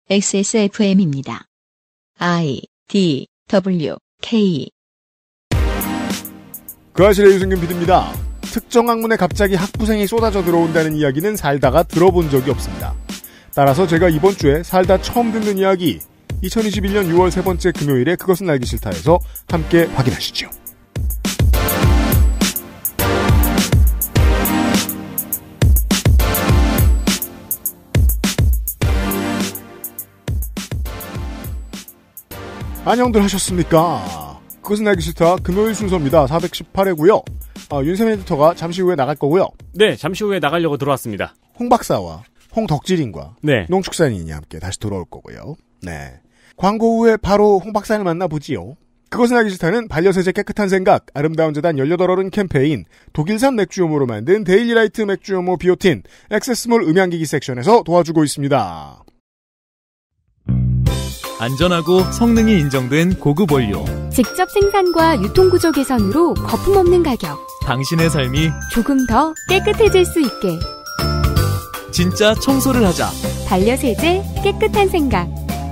XSFM입니다. I, D, W, K. 그 아실의 유승균 PD입니다. 특정 학문에 갑자기 학부생이 쏟아져 들어온다는 이야기는 살다가 들어본 적이 없습니다. 따라서 제가 이번 주에 살다 처음 듣는 이야기, 2021년 6월 세 번째 금요일에 그것은 알기 싫다에서 함께 확인하시죠. 안녕들 하셨습니까? 그것은 알기 싫다 금요일 순서입니다. 418회고요. 윤세민 에디터가 잠시 후에 나갈 거고요. 네, 잠시 후에 나가려고 들어왔습니다. 홍 박사와 홍 덕질인과 네. 농축산인이 함께 다시 돌아올 거고요. 네. 광고 후에 바로 홍 박사를 만나보지요. 그것은 알기 싫다는 반려세제 깨끗한 생각, 아름다운 재단 18어른 캠페인, 독일산 맥주효모로 만든 데일리라이트 맥주효모 비오틴, 액세스몰 음향기기 섹션에서 도와주고 있습니다. 안전하고 성능이 인정된 고급 원료. 직접 생산과 유통구조 개선으로 거품 없는 가격. 당신의 삶이 조금 더 깨끗해질 수 있게. 진짜 청소를 하자. 반려세제 깨끗한 생각.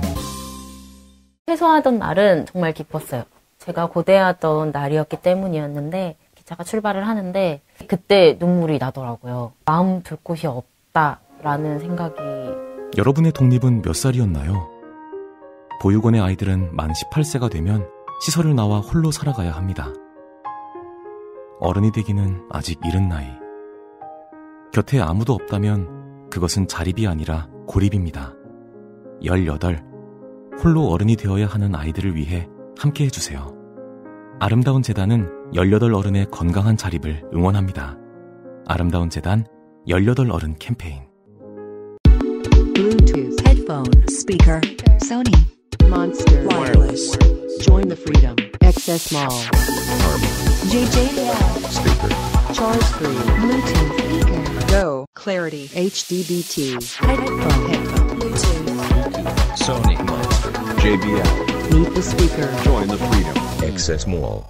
퇴소하던 날은 정말 기뻤어요. 제가 고대하던 날이었기 때문이었는데 기차가 출발을 하는데 그때 눈물이 나더라고요. 마음 둘 곳이 없다라는 생각이. 여러분의 독립은 몇 살이었나요? 보육원의 아이들은 만 18세가 되면 시설을 나와 홀로 살아가야 합니다. 어른이 되기는 아직 이른 나이. 곁에 아무도 없다면 그것은 자립이 아니라 고립입니다. 18. 홀로 어른이 되어야 하는 아이들을 위해 함께 해주세요. 아름다운 재단은 18 어른의 건강한 자립을 응원합니다. 아름다운 재단 18 어른 캠페인. Bluetooth, headphone, speaker, Sony, Monster, wireless. Join the freedom. Access Mall. JJL. Speaker. Charge free. Bluetooth speaker. Go. Clarity. HDBT. Headphone. Bluetooth. Sony. Monster. JBL. Meet the speaker. Join the freedom. Access Mall.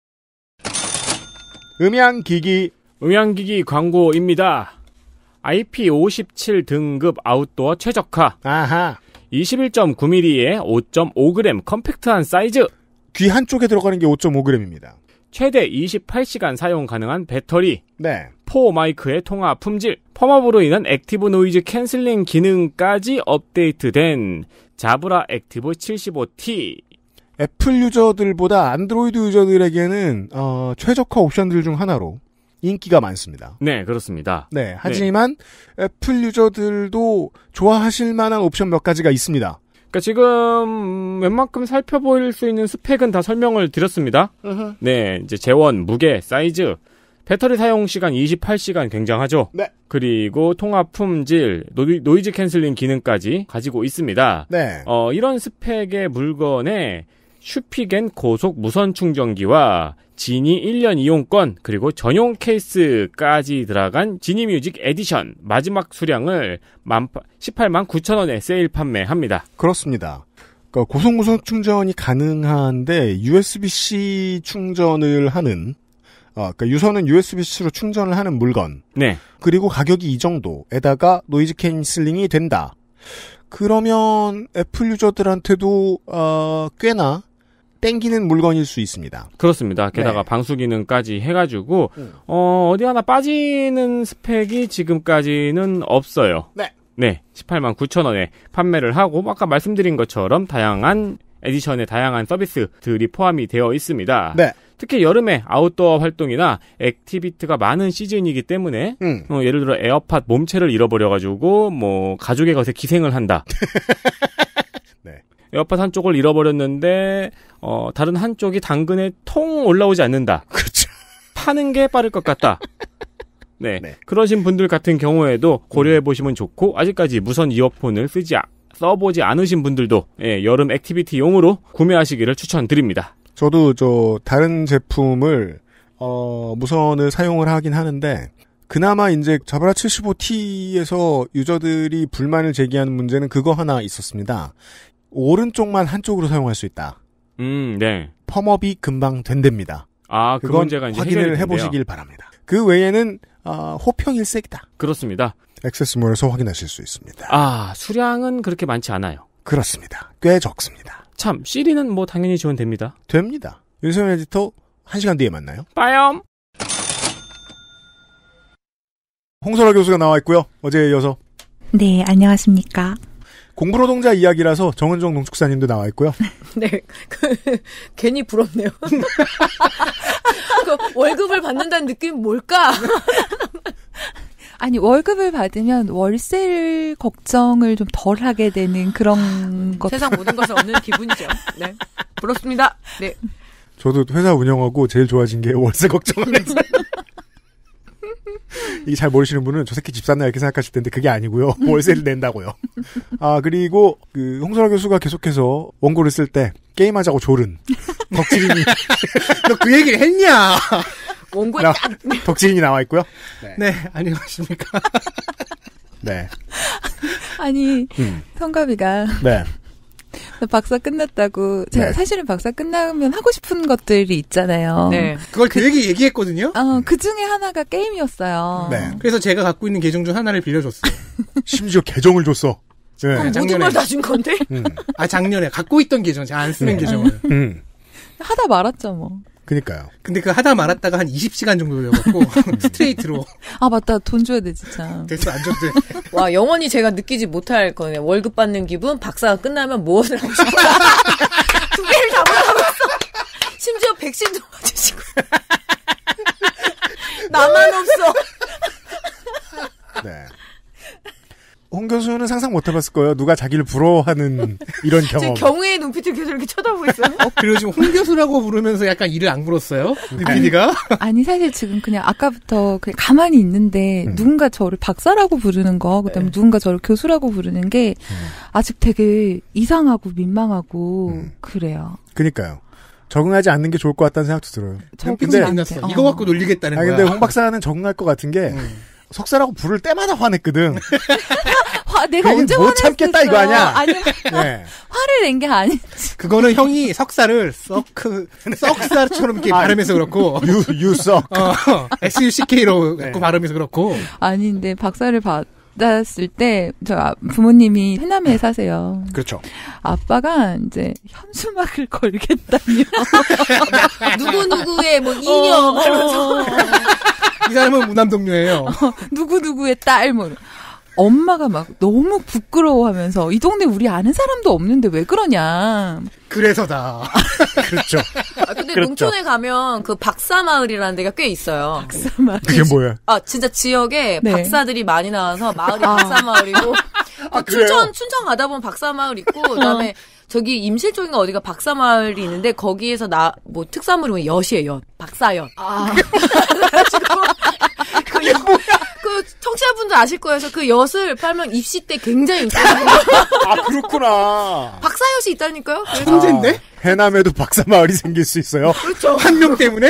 음향기기 광고입니다. IP57 등급 아웃도어 최적화. 아하. 21.9mm의 5.5g 컴팩트한 사이즈. 귀 한쪽에 들어가는 게 5.5g입니다. 최대 28시간 사용 가능한 배터리. 네. 4마이크의 통화 품질. 펌업으로 인한 액티브 노이즈 캔슬링 기능까지 업데이트된 자브라 액티브 75T. 애플 유저들보다 안드로이드 유저들에게는 최적화 옵션들 중 하나로 인기가 많습니다. 네, 그렇습니다. 네, 하지만 애플 유저들도 좋아하실 만한 옵션 몇 가지가 있습니다. 그러니까 지금 웬만큼 살펴볼 수 있는 스펙은 다 설명을 드렸습니다. 네, 이제 재원, 무게, 사이즈, 배터리 사용 시간 28시간 굉장하죠. 네. 그리고 통화 품질, 노이즈 캔슬링 기능까지 가지고 있습니다. 네. 이런 스펙의 물건에 슈피겐 고속 무선 충전기와 지니 1년 이용권 그리고 전용 케이스까지 들어간 지니 뮤직 에디션 마지막 수량을 18만 9천원에 세일 판매합니다. 그렇습니다. 그러니까 고속 무선 충전이 가능한데 USB-C 충전을 하는 그러니까 유선은 USB-C로 충전을 하는 물건. 네. 그리고 가격이 이 정도에다가 노이즈 캔슬링이 된다. 그러면 애플 유저들한테도 꽤나 땡기는 물건일 수 있습니다. 그렇습니다. 게다가 네. 방수 기능까지 해가지고 어디 하나 빠지는 스펙이 지금까지는 없어요. 네. 네, 18만 9천원에 판매를 하고 아까 말씀드린 것처럼 다양한 에디션의 다양한 서비스들이 포함이 되어 있습니다. 네. 특히 여름에 아웃도어 활동이나 액티비티가 많은 시즌이기 때문에 예를 들어 에어팟 몸체를 잃어버려가지고 뭐 가족의 것에 기생을 한다. 네. 에어팟 한쪽을 잃어버렸는데 다른 한쪽이 당근에 통 올라오지 않는다. 그렇죠. 파는 게 빠를 것 같다. 네. 네. 그러신 분들 같은 경우에도 고려해 보시면 좋고 아직까지 무선 이어폰을 써보지 않으신 분들도 여름 액티비티용으로 구매하시기를 추천드립니다. 저도 다른 제품을 무선을 사용을 하긴 하는데 그나마 이제 자브라 75T에서 유저들이 불만을 제기하는 문제는 그거 하나 있었습니다. 오른쪽만 한쪽으로 사용할 수 있다. 네. 펌업이 금방 된답니다. 아, 그 문제가 이제 확인을 해보시길 바랍니다. 그 외에는 호평일색이다. 그렇습니다. 액세스몰에서 확인하실 수 있습니다. 아, 수량은 그렇게 많지 않아요. 그렇습니다. 꽤 적습니다. 참, 시리는 뭐 당연히 지원됩니다. 됩니다. 윤세민 에디터 1시간 뒤에 만나요. 빠염! 홍설아 교수가 나와 있고요. 어제에 이어서. 네, 안녕하십니까. 공부노동자 이야기라서 정은정 농축사님도 나와 있고요. 네, 괜히 부럽네요. 월급을 받는다는 느낌이 뭘까? 아니, 월급을 받으면 월세 걱정을 좀 덜 하게 되는 그런 것. 세상 모든 것을 얻는 기분이죠. 네. 부럽습니다. 네. 저도 회사 운영하고 제일 좋아진 게 월세 걱정을 해서. 이게 잘 모르시는 분은 저 새끼 집 샀나 이렇게 생각하실 텐데 그게 아니고요. 월세를 낸다고요. 아, 그리고 그 홍설아 교수가 계속해서 원고를 쓸 때 게임하자고 조른 덕질인이 너 그 얘기를 했냐? 원고에 딱 덕질인이 나와 있고요. 네, 안녕하십니까. 네. 아니, 성가비가 네. 박사 끝났다고 제가 네. 사실은 박사 끝나면 하고 싶은 것들이 있잖아요. 네. 그걸 되게 얘기했거든요. 그 중에 하나가 게임이었어요. 네. 그래서 제가 갖고 있는 계정 중 하나를 빌려줬어요. 심지어 계정을 줬어. 네. 그럼 모든 걸 다 준 건데? 아, 작년에 갖고 있던 계정, 제가 안 쓰는 계정을. 하다 말았죠, 뭐. 그니까요. 근데 그 하다 말았다가 한 20시간 정도 되어갖고 스트레이트로. 아, 맞다. 돈 줘야 돼, 진짜. 됐어, 안 줘도 돼. 와, 영원히 제가 느끼지 못할 거네요. 월급 받는 기분, 박사가 끝나면 무엇을 하고 싶어? 두 개를 다 못하고 있어. 심지어 백신도 맞으시고. 나만 없어. 네. 홍 교수는 상상 못 해봤을 거예요. 누가 자기를 부러워하는 이런 경험. 제 경우의 눈빛을 계속 이렇게 쳐다보고 있어요. 그리고 지금 홍 교수라고 부르면서 약간 이를 안 물었어요? PD가? 아니, 사실 지금 그냥 아까부터 그냥 가만히 있는데 누군가 저를 박사라고 부르는 거, 그다음에 누군가 저를 교수라고 부르는 게 아직 되게 이상하고 민망하고 그래요. 그니까요. 적응하지 않는 게 좋을 것 같다는 생각도 들어요. 근데 끝났어. 이거 갖고 놀리겠다는 거야. 근데 홍 박사는 적응할 것 같은 게 석사라고 부를 때마다 화냈거든. 내가 언제 못 참겠다 이거 아니야? 아니, 네. 화를 낸 게 아니지. 그거는 형이 석사를 썩사처럼 이렇게 발음해서 그렇고. 유석. SUCK로 발음해서 그렇고. 아니, 근데 박사를 받았을 때, 저 부모님이 해남에 사세요. 그렇죠. 아빠가 이제 현수막을 걸겠다며. 누구누구의 뭐 이녀. 이 사람은 무남동료예요. 누구누구의 딸, 뭐. 엄마가 막 너무 부끄러워하면서 이 동네 우리 아는 사람도 없는데 왜 그러냐. 그래서다. 그렇죠. 근데 그렇죠. 농촌에 가면 그 박사마을이라는 데가 꽤 있어요. 박사마을. 그게 뭐야? 아, 진짜 지역에 네. 박사들이 많이 나와서 마을이 박사마을이고. 춘천 가다 보면 박사마을 있고, 그다음에 저기 임실 쪽인가 어디가 박사마을이 있는데 거기에서 뭐 특산물이 엿이에요, 엿. 박사엿. 그게 뭐야? 그 청취자분들 아실 거예요. 그래서 그 엿을 팔면 입시 때 굉장히 인기거든요. 아, 그렇구나. 박사엿이 있다니까요. 천재인데? 해남에도 박사마을이 생길 수 있어요. 그렇죠. 한 명 때문에?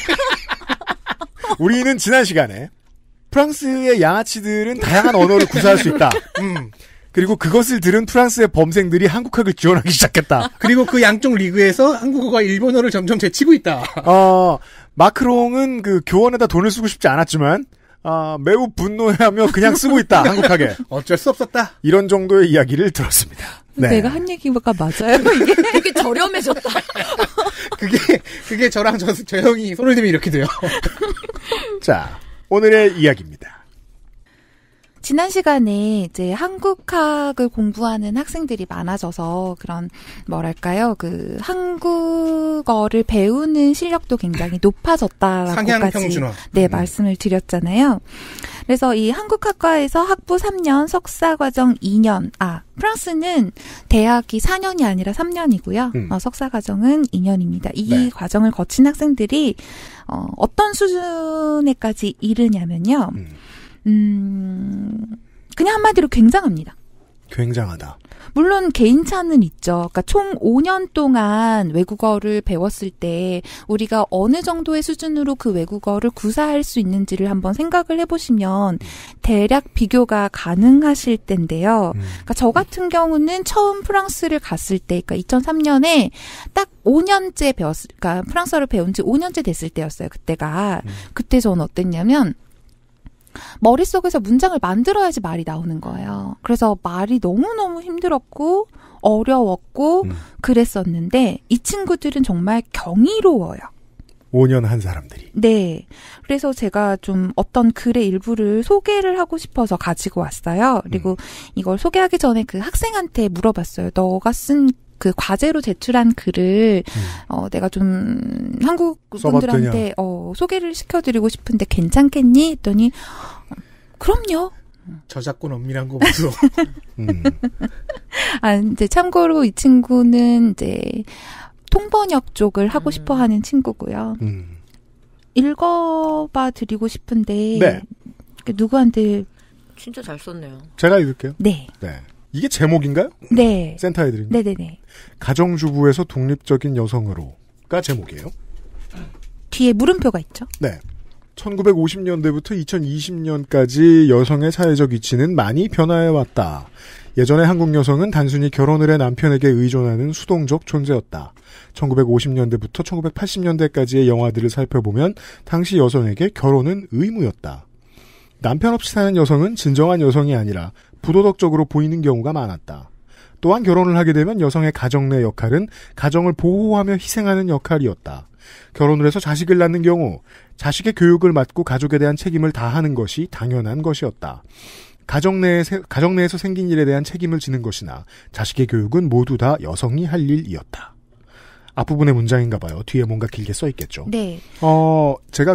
우리는 지난 시간에 프랑스의 양아치들은 다양한 언어를 구사할 수 있다. 그리고 그것을 들은 프랑스의 범생들이 한국학을 지원하기 시작했다. 그리고 그 양쪽 리그에서 한국어가 일본어를 점점 제치고 있다. 마크롱은 그 교원에다 돈을 쓰고 싶지 않았지만 매우 분노해하며 그냥 쓰고 있다. 한국학에. 어쩔 수 없었다. 이런 정도의 이야기를 들었습니다. 네. 내가 한 얘기가 맞아요, 이게? 되게 저렴해졌다. 그게 저랑 저 형이 손을 대면 이렇게 돼요. 자, 오늘의 이야기입니다. 지난 시간에 이제 한국학을 공부하는 학생들이 많아져서 그런 뭐랄까요, 그 한국어를 배우는 실력도 굉장히 높아졌다라고까지 평준화. 네, 말씀을 드렸잖아요. 그래서 이 한국학과에서 학부 3년, 석사과정 2년, 프랑스는 대학이 4년이 아니라 3년이고요. 석사과정은 2년입니다. 이 과정을 거친 학생들이 어떤 수준에까지 이르냐면요. 그냥 한마디로 굉장합니다. 굉장하다. 물론 개인차는 있죠. 그러니까 총 5년 동안 외국어를 배웠을 때 우리가 어느 정도의 수준으로 그 외국어를 구사할 수 있는지를 한번 생각을 해보시면 대략 비교가 가능하실 텐데요. 그러니까 저 같은 경우는 처음 프랑스를 갔을 때, 그러니까 2003년에 딱 5년째 그러니까 프랑스어를 배운 지 5년째 됐을 때였어요. 그때가. 그때 저는 어땠냐면 머릿속에서 문장을 만들어야지 말이 나오는 거예요. 그래서 말이 너무너무 힘들었고 어려웠고 그랬었는데 이 친구들은 정말 경이로워요. 5년 한 사람들이. 네. 그래서 제가 좀 어떤 글의 일부를 소개를 하고 싶어서 가지고 왔어요. 그리고 이걸 소개하기 전에 그 학생한테 물어봤어요. 너가 쓴 그 과제로 제출한 글을 내가 좀 한국 분들한테 소개를 시켜드리고 싶은데 괜찮겠니? 했더니 그럼요. 저작권 엄밀한 거 보소. 이제 참고로 이 친구는 이제 통번역 쪽을 하고 싶어 하는 친구고요. 읽어봐 드리고 싶은데, 네. 누구한테. 진짜 잘 썼네요. 제가 읽을게요. 네. 네. 이게 제목인가요? 네. 센터에 드린. 네네네. 가정주부에서 독립적인 여성으로가 제목이에요. 뒤에 물음표가 있죠? 네. 1950년대부터 2020년까지 여성의 사회적 위치는 많이 변화해왔다. 예전에 한국 여성은 단순히 결혼을 해 남편에게 의존하는 수동적 존재였다. 1950년대부터 1980년대까지의 영화들을 살펴보면 당시 여성에게 결혼은 의무였다. 남편 없이 사는 여성은 진정한 여성이 아니라 부도덕적으로 보이는 경우가 많았다. 또한 결혼을 하게 되면 여성의 가정 내 역할은 가정을 보호하며 희생하는 역할이었다. 결혼을 해서 자식을 낳는 경우 자식의 교육을 맡고 가족에 대한 책임을 다하는 것이 당연한 것이었다. 가정 내에서 생긴 일에 대한 책임을 지는 것이나 자식의 교육은 모두 다 여성이 할 일이었다. 앞부분의 문장인가 봐요. 뒤에 뭔가 길게 써 있겠죠. 네. 제가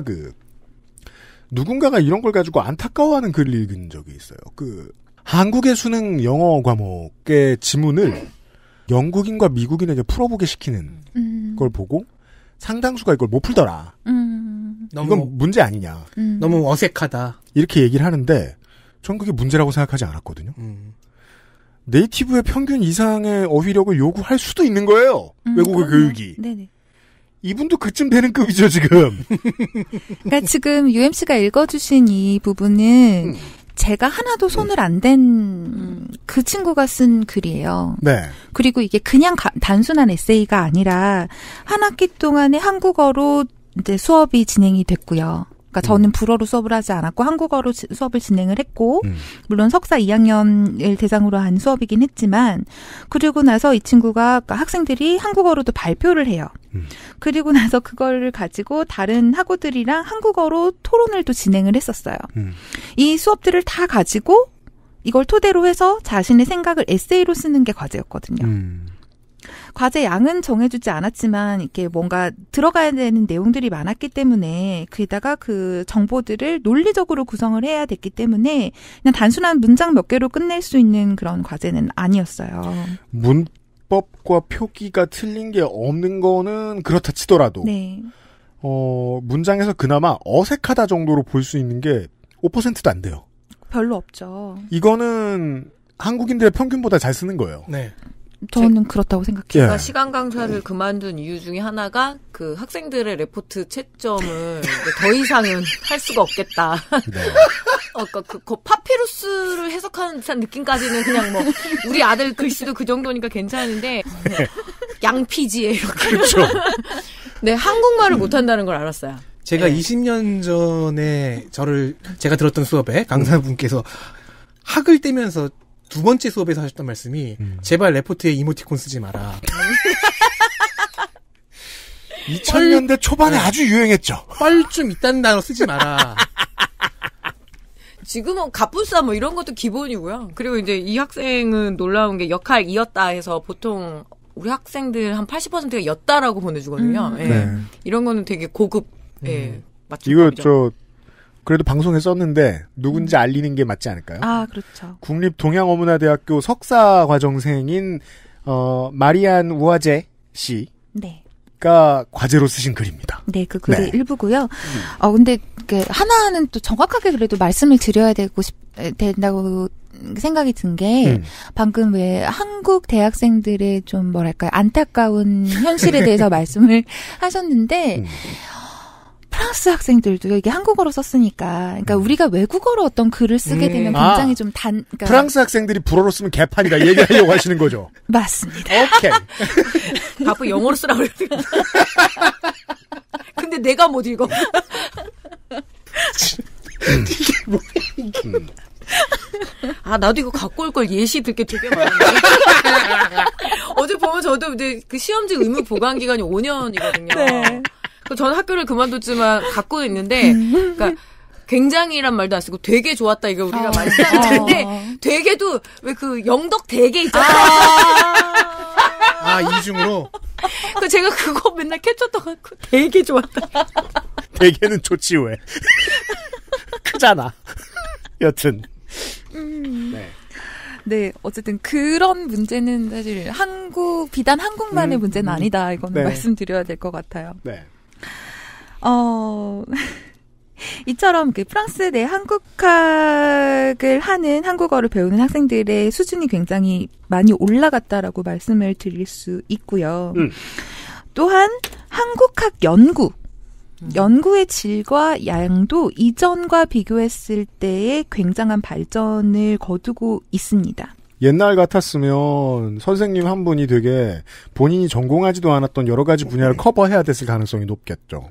누군가가 이런 걸 가지고 안타까워하는 글을 읽은 적이 있어요. 한국의 수능 영어 과목의 지문을 영국인과 미국인에게 풀어보게 시키는 걸 보고 상당수가 이걸 못 풀더라. 이건 문제 아니냐. 너무 어색하다. 이렇게 얘기를 하는데 전 그게 문제라고 생각하지 않았거든요. 네이티브의 평균 이상의 어휘력을 요구할 수도 있는 거예요. 외국어 교육이. 네네. 이분도 그쯤 되는 급이죠, 지금. 그러니까 지금 UMC가 읽어주신 이 부분은 제가 하나도 손을 안 댄 그 친구가 쓴 글이에요. 네. 그리고 이게 그냥 단순한 에세이가 아니라 한 학기 동안에 한국어로 이제 수업이 진행이 됐고요. 그러니까 저는 불어로 수업을 하지 않았고 한국어로 수업을 진행을 했고 물론 석사 2학년을 대상으로 한 수업이긴 했지만 그리고 나서 이 친구가 학생들이 한국어로도 발표를 해요. 그리고 나서 그걸 가지고 다른 학우들이랑 한국어로 토론을 또 진행을 했었어요. 이 수업들을 다 가지고 이걸 토대로 해서 자신의 생각을 에세이로 쓰는 게 과제였거든요. 과제 양은 정해주지 않았지만 이렇게 뭔가 들어가야 되는 내용들이 많았기 때문에 그에다가 그 정보들을 논리적으로 구성을 해야 됐기 때문에 그냥 단순한 문장 몇 개로 끝낼 수 있는 그런 과제는 아니었어요. 문법과 표기가 틀린 게 없는 거는 그렇다 치더라도 네. 문장에서 그나마 어색하다 정도로 볼 수 있는 게 5%도 안 돼요. 별로 없죠. 이거는 한국인들의 평균보다 잘 쓰는 거예요. 네. 저는 그렇다고 생각해요. 제가 시간 강사를 그만둔 이유 중에 하나가 그 학생들의 레포트 채점을 더 이상은 할 수가 없겠다. 네. 그 파피루스를 해석하는 듯한 느낌까지는 그냥 뭐 우리 아들 글씨도 그 정도니까 괜찮은데 양피지에 이렇게. 그렇죠. 네, 한국말을 못한다는 걸 알았어요. 제가 네. 20년 전에 제가 들었던 수업에 강사분께서 학을 떼면서 두 번째 수업에서 하셨던 말씀이 제발 레포트에 이모티콘 쓰지 마라. 2000년대 초반에 아주 유행했죠. 뻘 좀 있다는 단어 쓰지 마라. 지금은 갑분싸 뭐 이런 것도 기본이고요. 그리고 이제 이 학생은 놀라운 게 역할 이었다 해서 보통 우리 학생들 한 80%가 였다라고 보내주거든요. 예. 네. 이런 거는 되게 고급 이거 맞춤법이죠. 그래도 방송에 썼는데 누군지 알리는 게 맞지 않을까요? 아, 그렇죠. 국립동양어문화대학교 석사 과정생인 마리안 우아제 씨가 네. 과제로 쓰신 글입니다. 네, 그 글의 네. 일부고요. 근데 하나는 또 정확하게 그래도 말씀을 드려야 된다고 생각이 든 게 방금 왜 한국 대학생들의 좀 뭐랄까요 안타까운 현실에 대해서 말씀을 하셨는데 프랑스 학생들도 이게 한국어로 썼으니까, 그러니까 우리가 외국어로 어떤 글을 쓰게 되면 굉장히 좀 그러니까 프랑스 학생들이 불어로 쓰면 개판이다 얘기하려고 하시는 거죠. 맞습니다. 오케이. 바쁘 영어로 쓰라고 그랬더니. 근데 내가 못 읽어. 이게 뭐야, 이게. 아, 나도 이거 갖고 올 걸 예시 듣게 되게 많은데. 어제 보면 저도 이제 그 시험지 의무 보관 기간이 5년이거든요. 네. 저는 학교를 그만뒀지만 갖고 있는데, 그러니까 굉장히란 말도 안 쓰고 되게 좋았다 이거 우리가 많이 쓰는데 되게도 왜 그 영덕 되게 있잖아요. 이중으로. 그 제가 그거 맨날 캡처 떠갖고 되게 좋았다. 되게는 좋지 왜? 크잖아. 여튼. 네. 네, 어쨌든 그런 문제는 사실 비단 한국만의 문제는 아니다. 이거는 말씀드려야 될 것 같아요. 네. 이처럼 그 프랑스 내 한국학을 하는 한국어를 배우는 학생들의 수준이 굉장히 많이 올라갔다라고 말씀을 드릴 수 있고요. 또한 한국학 연구의 질과 양도 이전과 비교했을 때에 굉장한 발전을 거두고 있습니다. 옛날 같았으면 선생님 한 분이 되게 본인이 전공하지도 않았던 여러 가지 분야를 커버해야 됐을 가능성이 높았겠죠.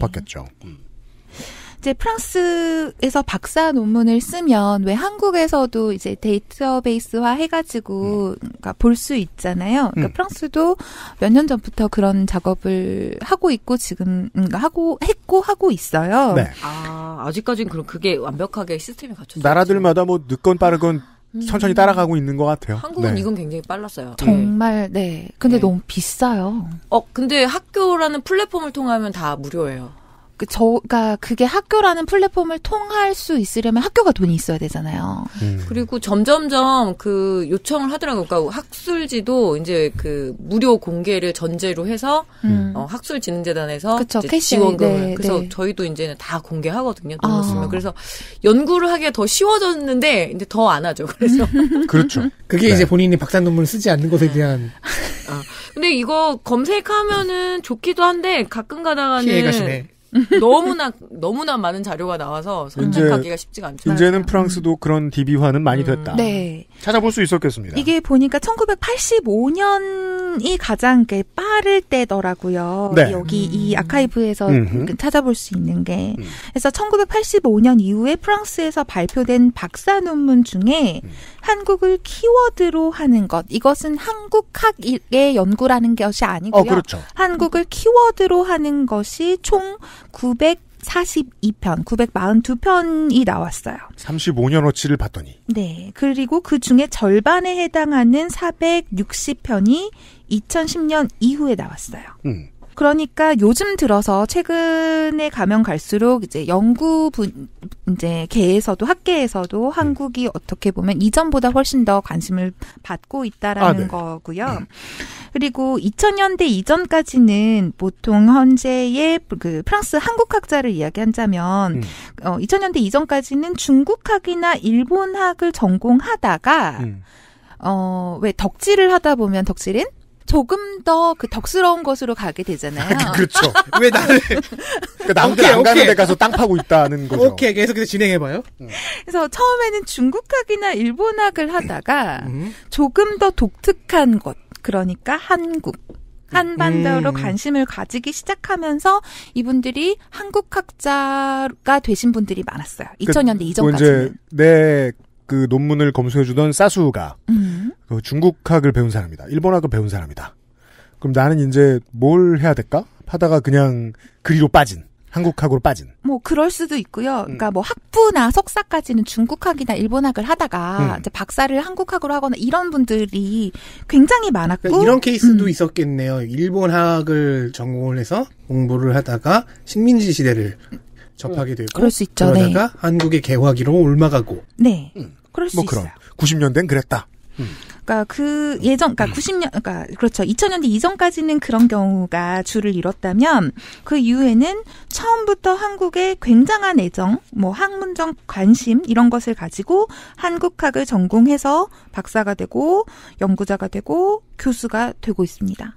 이제 프랑스에서 박사 논문을 쓰면 왜 한국에서도 이제 데이터베이스화 해가지고 그러니까 볼 수 있잖아요. 그러니까 프랑스도 몇 년 전부터 그런 작업을 하고 있고 지금 하고 있어요. 네. 아직까지는 그럼 그게 완벽하게 시스템이 갖춰져. 나라들마다 뭐 늦건 빠르건 천천히 따라가고 있는 것 같아요. 한국은 이건 굉장히 빨랐어요. 정말 네. 근데 너무 비싸요. 근데 학교라는 플랫폼을 통하면 다 무료예요. 그러니까 그게 학교라는 플랫폼을 통할 수 있으려면 학교가 돈이 있어야 되잖아요. 그리고 점점점 그 요청을 하더라고요. 그러니까 학술지도 이제 그 무료 공개를 전제로 해서 학술진흥재단에서 이제 지원금을 그래서 저희도 이제는 다 공개하거든요. 논문 쓰면. 그래서 연구를 하기가 더 쉬워졌는데 이제 더 안 하죠. 그래서 그렇죠. 그게 이제 본인이 박사 논문을 쓰지 않는 것에 대한. 근데 이거 검색하면은 좋기도 한데 가끔 가다가는 피해가시네. 너무나 많은 자료가 나와서 선택하기가 쉽지가 않죠. 이제는 프랑스도 그런 DB화는 많이 됐다. 네. 찾아볼 수 있었겠습니다. 이게 보니까 1985년이 가장 빠를 때더라고요. 네. 여기 이 아카이브에서 찾아볼 수 있는 게. 그래서 1985년 이후에 프랑스에서 발표된 박사 논문 중에 한국을 키워드로 하는 것. 이것은 한국학의 연구라는 것이 아니고요. 그렇죠. 한국을 키워드로 하는 것이 총 942편, 942편이 나왔어요. 35년어치를 봤더니. 네. 그리고 그 중에 절반에 해당하는 460편이 2010년 이후에 나왔어요. 그러니까 요즘 들어서 최근에 가면 갈수록 이제 이제 계에서도 학계에서도 한국이 어떻게 보면 이전보다 훨씬 더 관심을 받고 있다라는 거고요. 그리고 2000년대 이전까지는 보통 현재의 그 프랑스 한국학자를 이야기한다면 2000년대 이전까지는 중국학이나 일본학을 전공하다가 왜 덕질을 하다 보면 덕질은 조금 더 그 덕스러운 것으로 가게 되잖아요. 그렇죠. 왜 나를 남들 안 가는 데 가서 땅 파고 있다는 거죠. 오케이. 계속해서 진행해봐요. 그래서 처음에는 중국학이나 일본학을 하다가 조금 더 독특한 것, 그러니까 한반도로 관심을 가지기 시작하면서 이분들이 한국학자가 되신 분들이 많았어요. 2000년대 이전까지는. 이제 그 논문을 검수해주던 사수가 그 중국학을 배운 사람이다. 일본학을 배운 사람이다. 그럼 나는 이제 뭘 해야 될까? 하다가 그냥 그리로 빠진. 한국학으로 빠진. 뭐 그럴 수도 있고요. 그러니까 뭐 학부나 석사까지는 중국학이나 일본학을 하다가 이제 박사를 한국학으로 하거나 이런 분들이 굉장히 많았고 그러니까 이런 케이스도 있었겠네요. 일본학을 전공을 해서 공부를 하다가 식민지 시대를 접하게 되고 그럴 수 있죠. 그러다가 네. 한국의 개화기로 올라가고. 네. 그럴 수 그런. 있어요. 90년대는 그랬다. 그러니까 그러니까 90년, 그렇죠. 2000년대 이전까지는 그런 경우가 주를 이뤘다면 그 이후에는 처음부터 한국에 굉장한 애정, 뭐 학문적 관심 이런 것을 가지고 한국학을 전공해서 박사가 되고 연구자가 되고 교수가 되고 있습니다.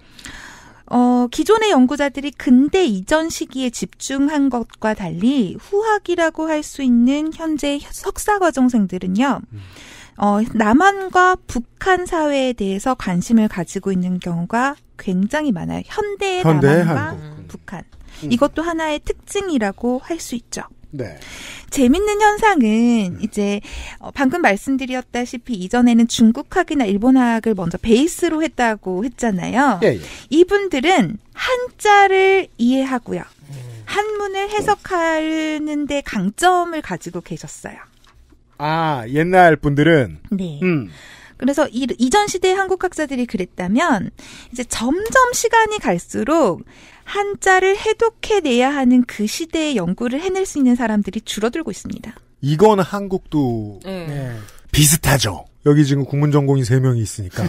기존의 연구자들이 근대 이전 시기에 집중한 것과 달리 후학이라고 할 수 있는 현재 석사과정생들은요. 남한과 북한 사회에 대해서 관심을 가지고 있는 경우가 굉장히 많아요. 현대의 남한과 북한. 이것도 하나의 특징이라고 할 수 있죠. 네. 재밌는 현상은 이제 방금 말씀드렸다시피 이전에는 중국학이나 일본학을 먼저 베이스로 했다고 했잖아요. 예, 예. 이분들은 한자를 이해하고요. 한문을 해석하는 데 강점을 가지고 계셨어요. 아, 옛날 분들은 네. 그래서 이전 시대의 한국학자들이 그랬다면 이제 점점 시간이 갈수록 한자를 해독해내야 하는 그 시대의 연구를 해낼 수 있는 사람들이 줄어들고 있습니다. 이건 한국도 비슷하죠. 여기 지금 국문전공인 3명이 있으니까.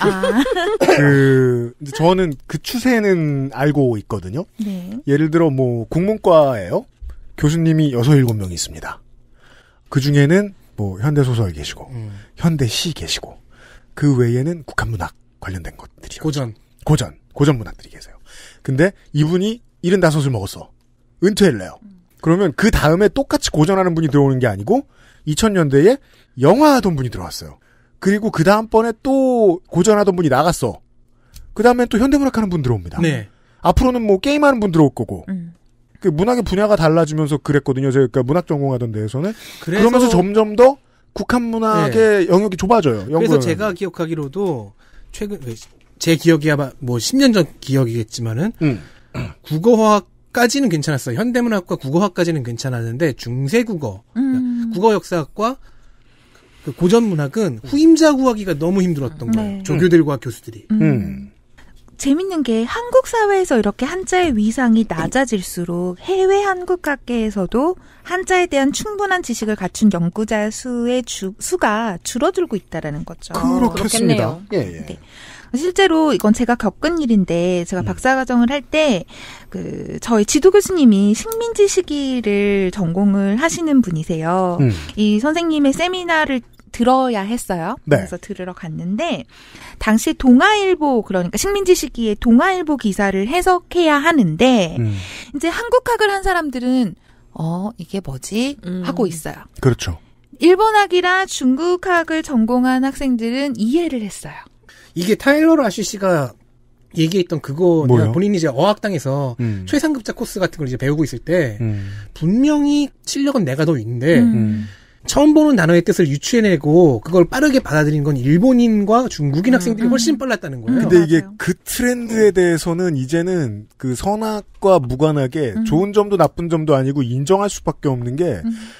저는 그 추세는 알고 있거든요. 네. 예를 들어 뭐 국문과에요. 교수님이 6-7명이 있습니다. 그 중에는 뭐 현대소설 계시고 현대시 계시고 그 외에는 국한문학 관련된 것들이 고전 문학들이 계세요. 근데 이분이 75을 먹었어. 은퇴를 해요. 그러면 그 다음에 똑같이 고전하는 분이 들어오는 게 아니고 2000년대에 영화하던 분이 들어왔어요. 그리고 그 다음번에 또 고전하던 분이 나갔어. 그 다음엔 또 현대문학하는 분 들어옵니다. 네. 앞으로는 뭐 게임하는 분 들어올 거고. 그 문학의 분야가 달라지면서 그랬거든요. 제가 그러니까 문학 전공하던 데에서는. 그러면서 점점 더 국한문학의 영역이 좁아져요. 그래서 제가 기억하기로도 최근 제 기억이 아마 뭐 10년 전 기억이겠지만은 국어학까지는 괜찮았어요. 현대문학과 국어학까지는 괜찮았는데 중세국어, 국어 역사학과 그 고전문학은 후임자 구하기가 너무 힘들었던 거예요. 네. 조교들과 교수들이. 재밌는 게 한국 사회에서 이렇게 한자의 위상이 낮아질수록 해외 한국학계에서도 한자에 대한 충분한 지식을 갖춘 연구자 수의 수가 줄어들고 있다라는 거죠. 그렇겠습니다. 예, 예. 네. 실제로 이건 제가 겪은 일인데 제가 박사과정을 할 때 저희 지도 교수님이 식민지 시기를 전공을 하시는 분이세요. 이 선생님의 세미나를 들어야 했어요. 네. 그래서 들으러 갔는데 당시 동아일보 그러니까 식민지 시기에 동아일보 기사를 해석해야 하는데 이제 한국학을 한 사람들은 이게 뭐지 하고 있어요. 그렇죠. 일본학이나 중국학을 전공한 학생들은 이해를 했어요. 이게 타일러 라쉬 씨가 얘기했던 그거 본인이 이제 어학당에서 최상급자 코스 같은 걸 이제 배우고 있을 때 분명히 실력은 내가 더 있는데 처음 보는 단어의 뜻을 유추해내고 그걸 빠르게 받아들이는 건 일본인과 중국인 학생들이 훨씬 빨랐다는 거예요. 근데 이게 그 트렌드에 대해서는 이제는 그 선악과 무관하게 좋은 점도 나쁜 점도 아니고 인정할 수밖에 없는 게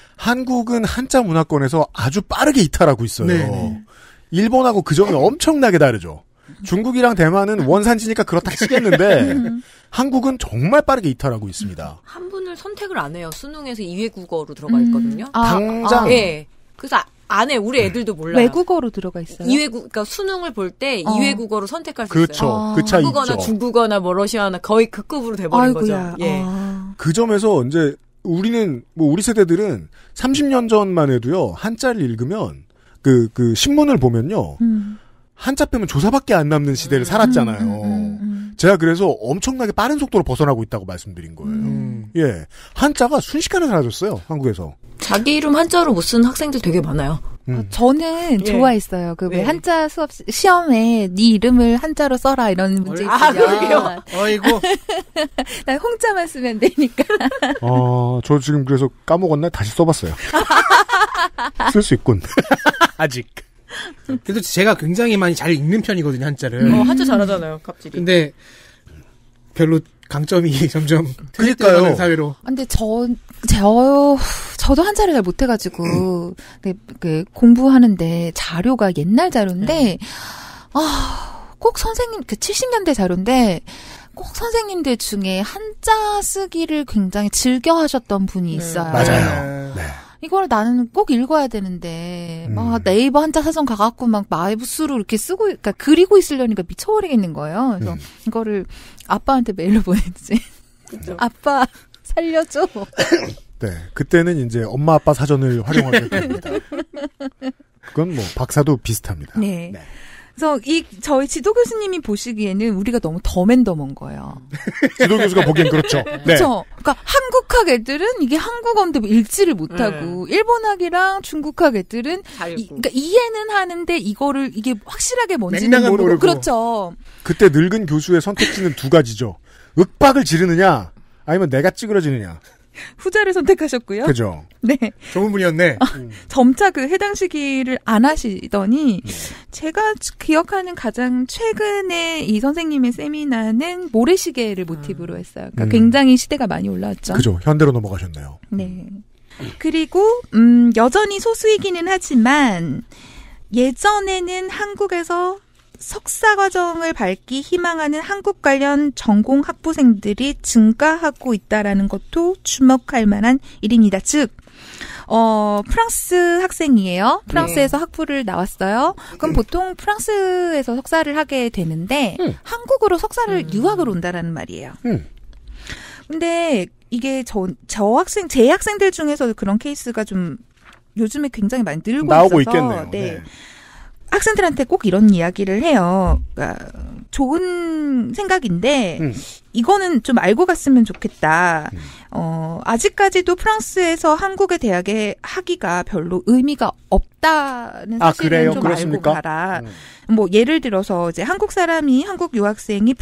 한국은 한자 문화권에서 아주 빠르게 이탈하고 있어요. 네네. 일본하고 그 점이 엄청나게 다르죠. 중국이랑 대만은 원산지니까 그렇다 치겠는데 한국은 정말 빠르게 이탈하고 있습니다. 한문을 선택을 안 해요. 수능에서 2외 국어로 들어가 있거든요. 당장. 네. 그래서 안 해. 우리 애들도 몰라요. 외국어로 들어가 있어요. 그러니까 수능을 볼 때 2외 국어로 선택할 수 그렇죠. 있어요. 그 차이 한국어나 있죠. 중국어나 뭐 러시아나 거의 그 급으로 돼버린 거죠. 예. 그 점에서 이제 우리 세대들은 30년 전만 해도요 한자를 읽으면 그 신문을 보면요. 한자 빼면 조사밖에 안 남는 시대를 살았잖아요. 제가 그래서 엄청나게 빠른 속도로 벗어나고 있다고 말씀드린 거예요. 예, 한자가 순식간에 사라졌어요. 한국에서. 자기 이름 한자로 못 쓰는 학생들 되게 많아요. 저는 좋아했어요. 왜 한자 수업 시험에 네 이름을 한자로 써라 이런 문제 있으면. 그러게요. 어이구. 난 홍자만 쓰면 되니까. 저 지금 그래서 까먹었나? 다시 써봤어요. 쓸 수 있군. 아직. 그래도 제가 굉장히 많이 잘 읽는 편이거든요, 한자를. 한자 잘하잖아요, 갑질이. 근데 별로 강점이 점점 퇴색되어가는 사회로. 근데 저도 한자를 잘 못해가지고 공부하는데 자료가 옛날 자료인데 꼭 선생님 70년대 자료인데 꼭 선생님들 중에 한자 쓰기를 굉장히 즐겨 하셨던 분이 있어요. 맞아요. 네. 이걸 나는 꼭 읽어야 되는데 막 네이버 한자 사전 가갖고 막 마이부스로 이렇게 쓰고 그러니까 그리고 있으려니까 미쳐버리겠는 거예요. 그래서 이거를 아빠한테 메일로 보냈지. 아빠 살려줘. 네, 그때는 이제 엄마 아빠 사전을 활용하게 됩니다. 그건 뭐 박사도 비슷합니다. 네. 그래서 저희 지도 교수님이 보시기에는 우리가 너무 더맨더먼 거예요. 지도 교수가 보기엔 그렇죠. 네. 그렇죠. 그러니까 한국학 애들은 이게 한국어인데 읽지를 못하고 일본학이랑 중국학 애들은 그러니까 이해는 하는데 이게 확실하게 뭔지는 모르고. 그렇죠. 그때 늙은 교수의 선택지는 두 가지죠. 윽박을 지르느냐 아니면 내가 찌그러지느냐. 후자를 선택하셨고요. 그죠. 네. 좋은 분이었네. 점차 그 해당 시기를 안 하시더니 제가 기억하는 가장 최근에 이 선생님의 세미나는 모래시계를 모티브로 했어요. 그러니까 굉장히 시대가 많이 올라왔죠. 그죠. 현대로 넘어가셨네요. 네. 그리고 여전히 소수이기는 하지만 예전에는 한국에서 석사 과정을 밟기 희망하는 한국 관련 전공 학부생들이 증가하고 있다라는 것도 주목할 만한 일입니다. 즉, 프랑스 학생이에요. 프랑스에서 학부를 나왔어요. 그럼 보통 프랑스에서 석사를 하게 되는데 한국으로 석사를 유학을 온다라는 말이에요. 근데 이게 제 학생들 중에서도 그런 케이스가 좀 요즘에 굉장히 많이 늘고 나오고 있어서 있겠네요. 네. 학생들한테 꼭 이런 이야기를 해요. 그러니까 좋은 생각인데 이거는 좀 알고 갔으면 좋겠다. 아직까지도 프랑스에서 한국의 대학에 하기가 별로 의미가 없다는 사실은 좀 그렇습니까? 알고 가라. 뭐 예를 들어서 이제 한국 유학생이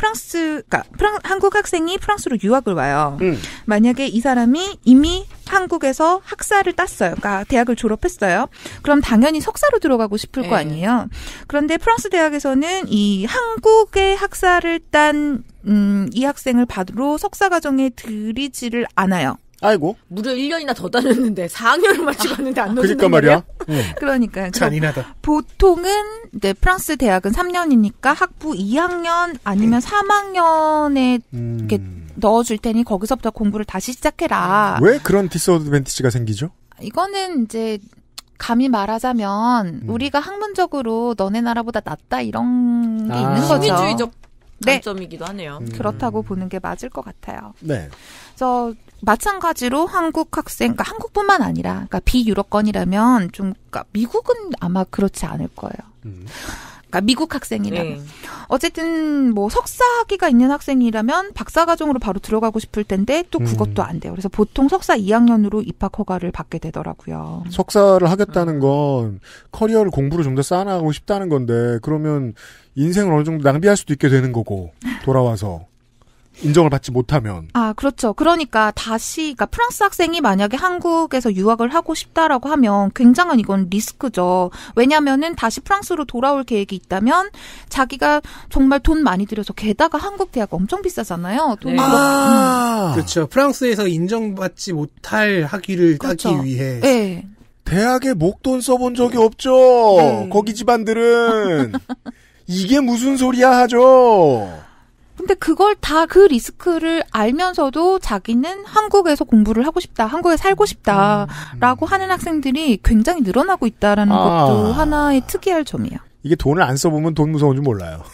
한국 학생이 프랑스로 유학을 와요. 만약에 이 사람이 이미 한국에서 학사를 땄어요. 그러니까 대학을 졸업했어요. 그럼 당연히 석사로 들어가고 싶을 거 아니에요. 그런데 프랑스 대학에서는 이 한국의 학사를 딴 이 학생을 받으러 석사 과정에 들이지를 않아요. 아이고. 무려 1년이나 더 다녔는데 4학년을 마치고 왔는데 안 넣어준단 그러니까 말이야? 그러니까 잔인하다. 보통은 이제 프랑스 대학은 3년이니까 학부 2학년 아니면 3학년에 이렇게 넣어줄 테니 거기서부터 공부를 다시 시작해라. 왜 그런 디스어드밴티지가 생기죠? 이거는 이제 감히 말하자면 우리가 학문적으로 너네 나라보다 낫다 이런 게 있는 거죠. 시민주의적 단점이기도 하네요. 그렇다고 보는 게 맞을 것 같아요. 네. 그래서 마찬가지로 한국 학생, 그러니까 한국뿐만 아니라, 그러니까 비유럽권이라면 좀, 그러니까 미국은 아마 그렇지 않을 거예요. 그러니까 미국 학생이라면. 어쨌든 뭐 석사 학위가 있는 학생이라면 박사 과정으로 바로 들어가고 싶을 텐데 또 그것도 안 돼요. 그래서 보통 석사 2학년으로 입학 허가를 받게 되더라고요. 석사를 하겠다는 건 커리어를 공부를 좀 더 쌓아나가고 싶다는 건데 그러면 인생을 어느 정도 낭비할 수도 있게 되는 거고 돌아와서. 인정을 받지 못하면. 아, 그렇죠. 그러니까 그러니까 프랑스 학생이 만약에 한국에서 유학을 하고 싶다라고 하면 굉장한 이건 리스크죠. 왜냐면은 다시 프랑스로 돌아올 계획이 있다면 자기가 정말 돈 많이 들여서 게다가 한국 대학 엄청 비싸잖아요. 돈이 그렇죠. 프랑스에서 인정받지 못할 학위를 따기 위해. 네. 대학에 목돈 써본 적이 없죠. 거기 집안들은. 이게 무슨 소리야 하죠. 근데 그걸 다 그 리스크를 알면서도 자기는 한국에서 공부를 하고 싶다, 한국에 살고 싶다라고 하는 학생들이 굉장히 늘어나고 있다라는 것도 하나의 특이할 점이에요. 이게 돈을 안 써보면 돈 무서운 줄 몰라요.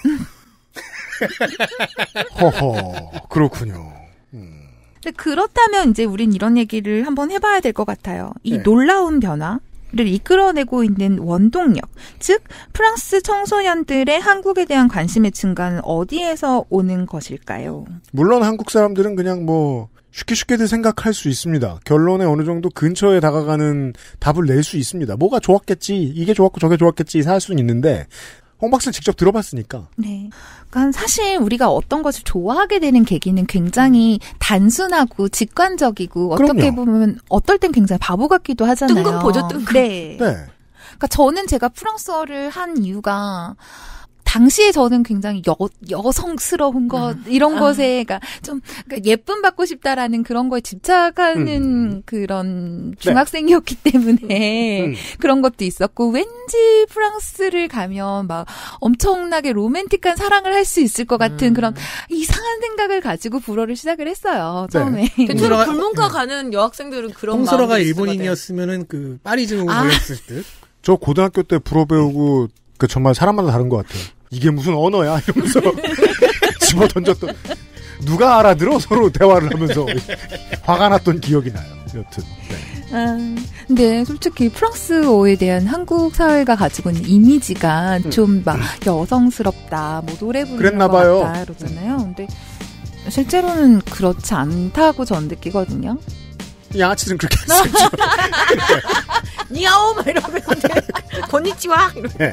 허허, 그렇군요. 근데 그렇다면 이제 우린 이런 얘기를 한번 해봐야 될 것 같아요. 이 놀라운 변화. 를 이끌어내고 있는 원동력, 즉 프랑스 청소년들의 한국에 대한 관심의 증가는 어디에서 오는 것일까요? 물론 한국 사람들은 그냥 뭐 쉽게들 생각할 수 있습니다. 결론에 어느 정도 근처에 다가가는 답을 낼 수 있습니다. 뭐가 좋았겠지, 이게 좋았고 저게 좋았겠지 할 수는 있는데 홍 박사는 직접 들어봤으니까. 네. 그러니까 사실 우리가 어떤 것을 좋아하게 되는 계기는 굉장히 단순하고 직관적이고 어떻게 보면 어떨 땐 굉장히 바보 같기도 하잖아요. 뜬금포죠, 뜬금. 네. 그러니까 저는 제가 프랑스어를 한 이유가 당시에 저는 굉장히 여성스러운 것, 이런 것에, 그러니까 좀, 그러니까 예쁨 받고 싶다라는 그런 거에 집착하는 그런 중학생이었기 때문에 그런 것도 있었고, 왠지 프랑스를 가면 막 엄청나게 로맨틱한 사랑을 할 수 있을 것 같은 그런 이상한 생각을 가지고 불어를 시작을 했어요, 처음에. 대체로 불문과 가는 여학생들은 그런 마음이 홍소라가 일본인이었으면은 그 파리 증후군 걸렸을 듯. 저 고등학교 때 불어 배우고 정말 사람마다 다른 것 같아요. 이게 무슨 언어야? 이러면서 집어 던졌던. 누가 알아들어? 서로 대화를 하면서 화가 났던 기억이 나요. 여튼. 근데 솔직히 프랑스어에 대한 한국 사회가 가지고 있는 이미지가 좀 막 여성스럽다, 뭐 노래 부르는 것 같다 그러잖아요. 근데 실제로는 그렇지 않다고 전 느끼거든요. 양아치들은 그렇게 안 쓰죠. 니아오 막 이러면서 건니치와 이러면서.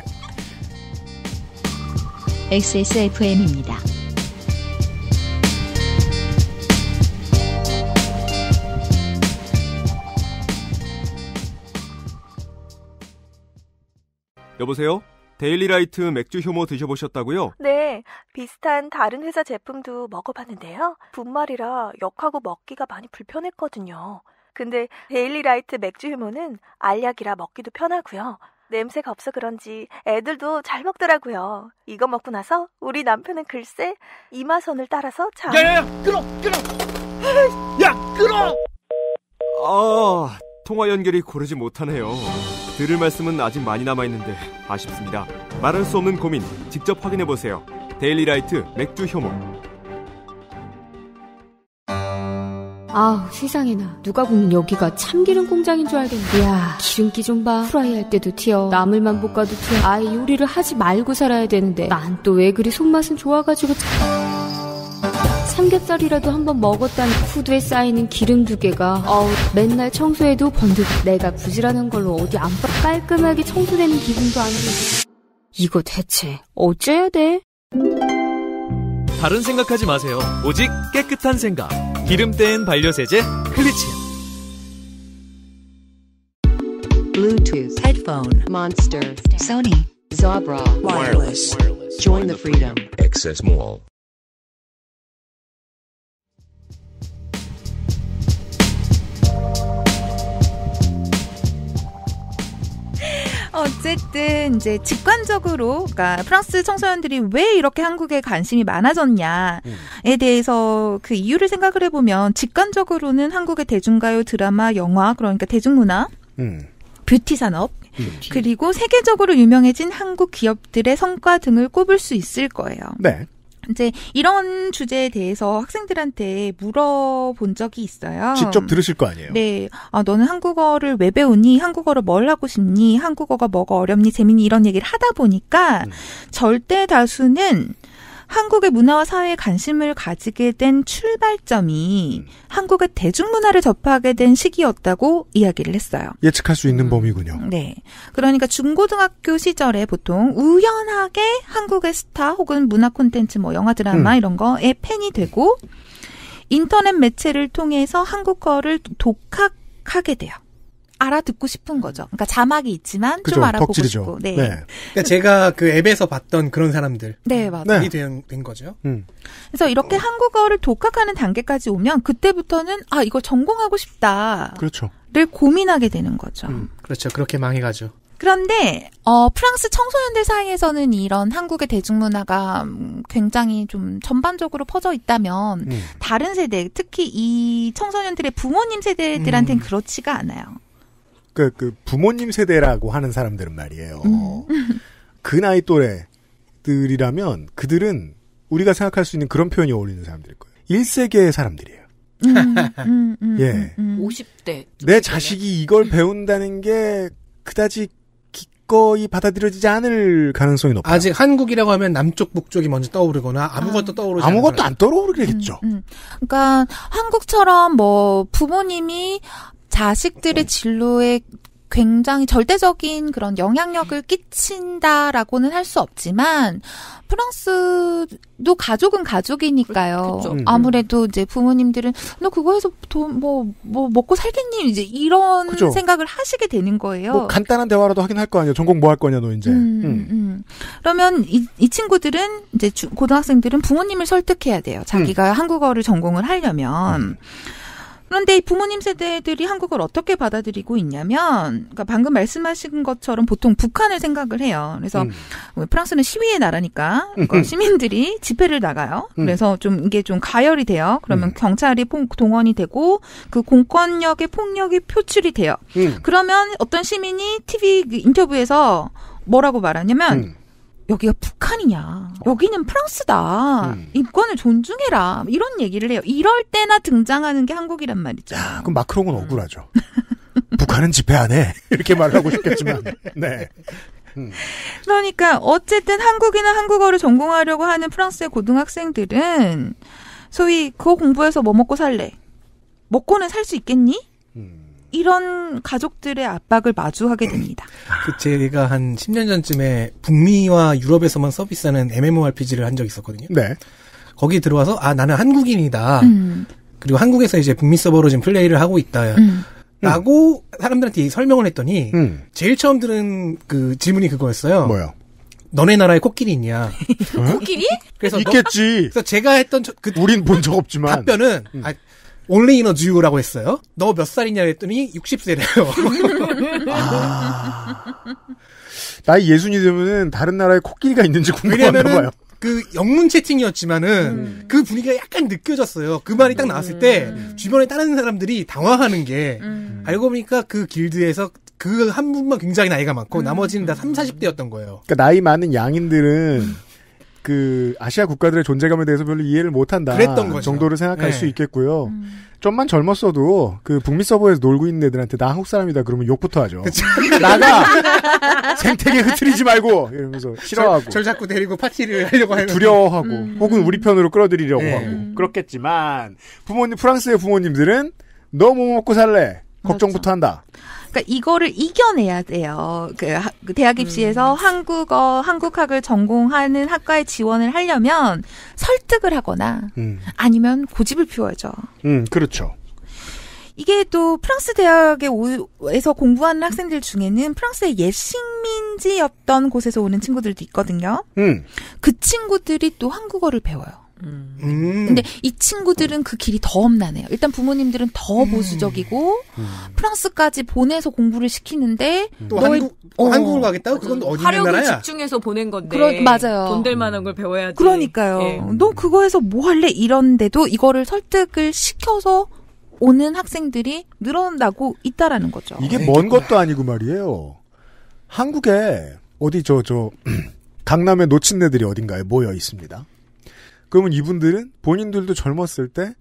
XSFM입니다. 여보세요? 데일리라이트 맥주 효모 드셔보셨다고요? 네, 비슷한 다른 회사 제품도 먹어봤는데요. 분말이라 역하고 먹기가 많이 불편했거든요. 근데 데일리라이트 맥주 효모는 알약이라 먹기도 편하고요. 냄새가 없어 그런지 애들도 잘 먹더라고요. 이거 먹고 나서 우리 남편은 글쎄 이마선을 따라서 야야야! 끊어! 야! 끊어! 통화 연결이 고르지 못하네요. 들을 말씀은 아직 많이 남아있는데 아쉽습니다. 말할 수 없는 고민 직접 확인해보세요. 데일리라이트 맥주 효모. 아우 세상에나 누가 보면 여기가 참기름 공장인 줄 알겠네. 이야 기름기 좀 봐. 프라이 할 때도 튀어. 나물만 볶아도 튀어. 아예 요리를 하지 말고 살아야 되는데 난 또 왜 그리 손맛은 좋아가지고 삼겹살이라도 한번 먹었다는 후드에 쌓이는 기름 두 개가 맨날 청소해도 번득 내가 부지런한 걸로 어디 안 깔끔하게 청소되는 기분도 안 들고 이거 대체 어째야 돼? 다른 생각하지 마세요. 오직 깨끗한 생각. 기름 뗀 반려세제 클리치. Bluetooth headphone Monster Sony Zabra wireless. Join the freedom. Access Mall. 어쨌든 이제 직관적으로 그러니까 프랑스 청소년들이 왜 이렇게 한국에 관심이 많아졌냐에 대해서 그 이유를 생각을 해보면 직관적으로는 한국의 대중가요, 드라마, 영화 그러니까 대중문화, 뷰티 산업 그리고 세계적으로 유명해진 한국 기업들의 성과 등을 꼽을 수 있을 거예요. 네. 이제 이런 주제에 대해서 학생들한테 물어본 적이 있어요. 직접 들으실 거 아니에요? 네. 너는 한국어를 왜 배우니? 한국어를 뭘 하고 싶니? 한국어가 뭐가 어렵니? 재밌니? 이런 얘기를 하다 보니까 절대 다수는 한국의 문화와 사회에 관심을 가지게 된 출발점이 한국의 대중문화를 접하게 된 시기였다고 이야기를 했어요. 예측할 수 있는 범위군요. 네. 그러니까 중고등학교 시절에 보통 우연하게 한국의 스타 혹은 문화 콘텐츠 뭐 영화 드라마 이런 거에 팬이 되고 인터넷 매체를 통해서 한국어를 독학하게 돼요. 알아듣고 싶은 거죠. 그러니까 자막이 있지만 그죠, 좀 알아보고 덕질이죠. 싶고. 네. 네. 그러니까 제가 그 앱에서 봤던 그런 사람들. 네, 맞아요. 이 된 거죠. 그래서 이렇게 한국어를 독학하는 단계까지 오면 그때부터는 이걸 전공하고 싶다. 그렇죠. 를 고민하게 되는 거죠. 그렇죠. 그렇게 망해가죠. 그런데 프랑스 청소년들 사이에서는 이런 한국의 대중문화가 굉장히 좀 전반적으로 퍼져 있다면 다른 세대, 특히 이 청소년들의 부모님 세대들한테는 그렇지가 않아요. 그 부모님 세대라고 하는 사람들은 말이에요. 그 나이 또래들이라면 그들은 우리가 생각할 수 있는 그런 표현이 어울리는 사람들일 거예요. 1세계의 사람들이에요. 예. 50대. 내 자식이 이걸 배운다는 게 그다지 기꺼이 받아들여지지 않을 가능성이 높아요. 아직 한국이라고 하면 남쪽 북쪽이 먼저 떠오르거나 아무것도 떠오르지 아무것도 안 떠오르겠죠. 그러니까 한국처럼 뭐 부모님이 자식들의 진로에 굉장히 절대적인 그런 영향력을 끼친다라고는 할 수 없지만 프랑스도 가족은 가족이니까요. 그렇죠. 아무래도 이제 부모님들은 너 그거 해서 돈 뭐 먹고 살겠니? 이제 이런 그렇죠. 생각을 하시게 되는 거예요. 뭐 간단한 대화라도 하긴 할 거 아니에요. 전공 뭐 할 거냐 너 이제. 그러면 이 친구들은 이제 고등학생들은 부모님을 설득해야 돼요. 자기가 한국어를 전공을 하려면. 그런데 이 부모님 세대들이 한국어를 어떻게 받아들이고 있냐면, 그러니까 방금 말씀하신 것처럼 보통 북한을 생각을 해요. 그래서 프랑스는 시위의 나라니까 그러니까 시민들이 집회를 나가요. 그래서 좀 이게 좀 가열이 돼요. 그러면 경찰이 동원이 되고 그 공권력의 폭력이 표출이 돼요. 그러면 어떤 시민이 TV 인터뷰에서 뭐라고 말하냐면. 여기가 북한이냐. 여기는 프랑스다. 인권을 존중해라. 이런 얘기를 해요. 이럴 때나 등장하는 게 한국이란 말이죠. 그럼 마크롱은 억울하죠. 북한은 집회 안 해. 이렇게 말하고 싶겠지만. 네. 그러니까 어쨌든 한국이나 한국어를 전공하려고 하는 프랑스의 고등학생들은 소위 그거 공부해서 뭐 먹고 살래? 먹고는 살 수 있겠니? 이런 가족들의 압박을 마주하게 됩니다. 제가 한 10년 전쯤에 북미와 유럽에서만 서비스하는 MMORPG를 한 적이 있었거든요. 네. 거기 들어와서 나는 한국인이다. 그리고 한국에서 이제 북미 서버로 지금 플레이를 하고 있다. 라고 사람들한테 설명을 했더니 제일 처음 들은 그 질문이 그거였어요. 뭐요? 너네 나라에 코끼리 있냐? 코끼리? 그래서 있겠지. 그래서 제가 했던 우린 본 적 없지만 답변은 only in a Jew라고 했어요. 너 몇 살이냐 했더니 60세래요. 나이 60이 되면은 다른 나라에 코끼리가 있는지 궁금한가 봐요. 그 영문 채팅이었지만은 그 분위기가 약간 느껴졌어요. 그 말이 딱 나왔을 때 주변에 다른 사람들이 당황하는 게 알고 보니까 그 길드에서 그 한 분만 굉장히 나이가 많고 나머지는 다 30, 40대였던 거예요. 그러니까 나이 많은 양인들은 그 아시아 국가들의 존재감에 대해서 별로 이해를 못한다. 그랬던 거죠. 정도를 생각할 네. 수 있겠고요. 좀만 젊었어도 그 북미 서버에서 놀고 있는 애들한테 나 한국 사람이다 그러면 욕부터 하죠. 나가 생태계 흐트리지 말고 이러면서 싫어하고 절 자꾸 데리고 파티를 하려고 하는 두려워하고 혹은 우리 편으로 끌어들이려고 하고 그렇겠지만 프랑스의 부모님들은 너 뭐 먹고 살래 걱정부터 한다. 그러니까 이거를 이겨내야 돼요. 그 대학 입시에서 한국학을 전공하는 학과에 지원을 하려면 설득을 하거나 아니면 고집을 피워야죠. 그렇죠. 이게 또 프랑스 대학에서 공부하는 학생들 중에는 프랑스의 옛 식민지였던 곳에서 오는 친구들도 있거든요. 그 친구들이 또 한국어를 배워요. 근데 이 친구들은 그 길이 더 험난해요. 일단 부모님들은 더 보수적이고 프랑스까지 보내서 공부를 시키는데 또 한국을 가겠다고? 그건 어디 있는 나라야? 화력을 집중해서 보낸 건데 맞아요. 돈 될 만한 걸 배워야지. 그러니까요. 예. 너 그거 해서 뭐 할래? 이런데도 이거를 설득을 시켜서 오는 학생들이 늘어나고 있다라는 거죠. 이게 먼 것도 아니고 말이에요. 한국에 어디 강남의 노친네들이 어딘가에 모여 있습니다. 그러면 이분들은 본인들도 젊었을 때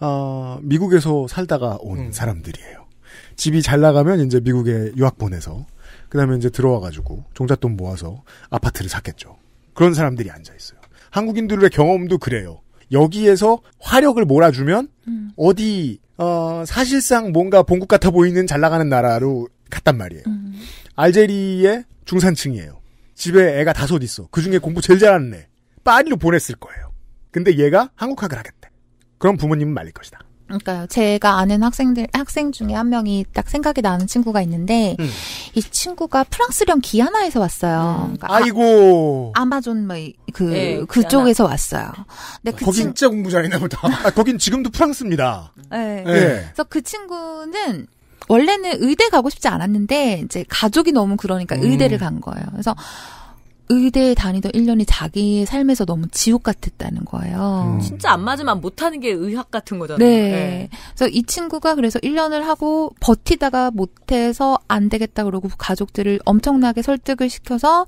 미국에서 살다가 온 사람들이에요. 집이 잘 나가면 이제 미국에 유학 보내서 그다음에 이제 들어와가지고 종잣돈 모아서 아파트를 샀겠죠. 그런 사람들이 앉아 있어요. 한국인들의 경험도 그래요. 여기에서 화력을 몰아주면 어디 사실상 뭔가 본국 같아 보이는 잘 나가는 나라로 갔단 말이에요. 알제리의 중산층이에요. 집에 애가 5 있어. 그중에 공부 제일 잘하는 애. 파리로 보냈을 거예요. 근데 얘가 한국학을 하겠대. 그럼 부모님은 말릴 것이다. 그러니까요. 제가 아는 학생 중에 한 명이 딱 생각이 나는 친구가 있는데 이 친구가 프랑스령 기아나에서 왔어요. 그러니까 아이고. 아마존 그쪽에서 왔어요. 근데 거긴 진짜 공부 잘했나 보다. 거긴 지금도 프랑스입니다. 네. 그래서 그 친구는 원래는 의대 가고 싶지 않았는데 이제 가족이 너무 그러니까 의대를 간 거예요. 그래서 의대에 다니던 1년이 자기의 삶에서 너무 지옥 같았다는 거예요. 진짜 안 맞으면 못하는 게 의학 같은 거잖아요. 네. 그래서 이 친구가 그래서 1년을 하고 버티다가 못해서 안 되겠다 그러고 가족들을 엄청나게 설득을 시켜서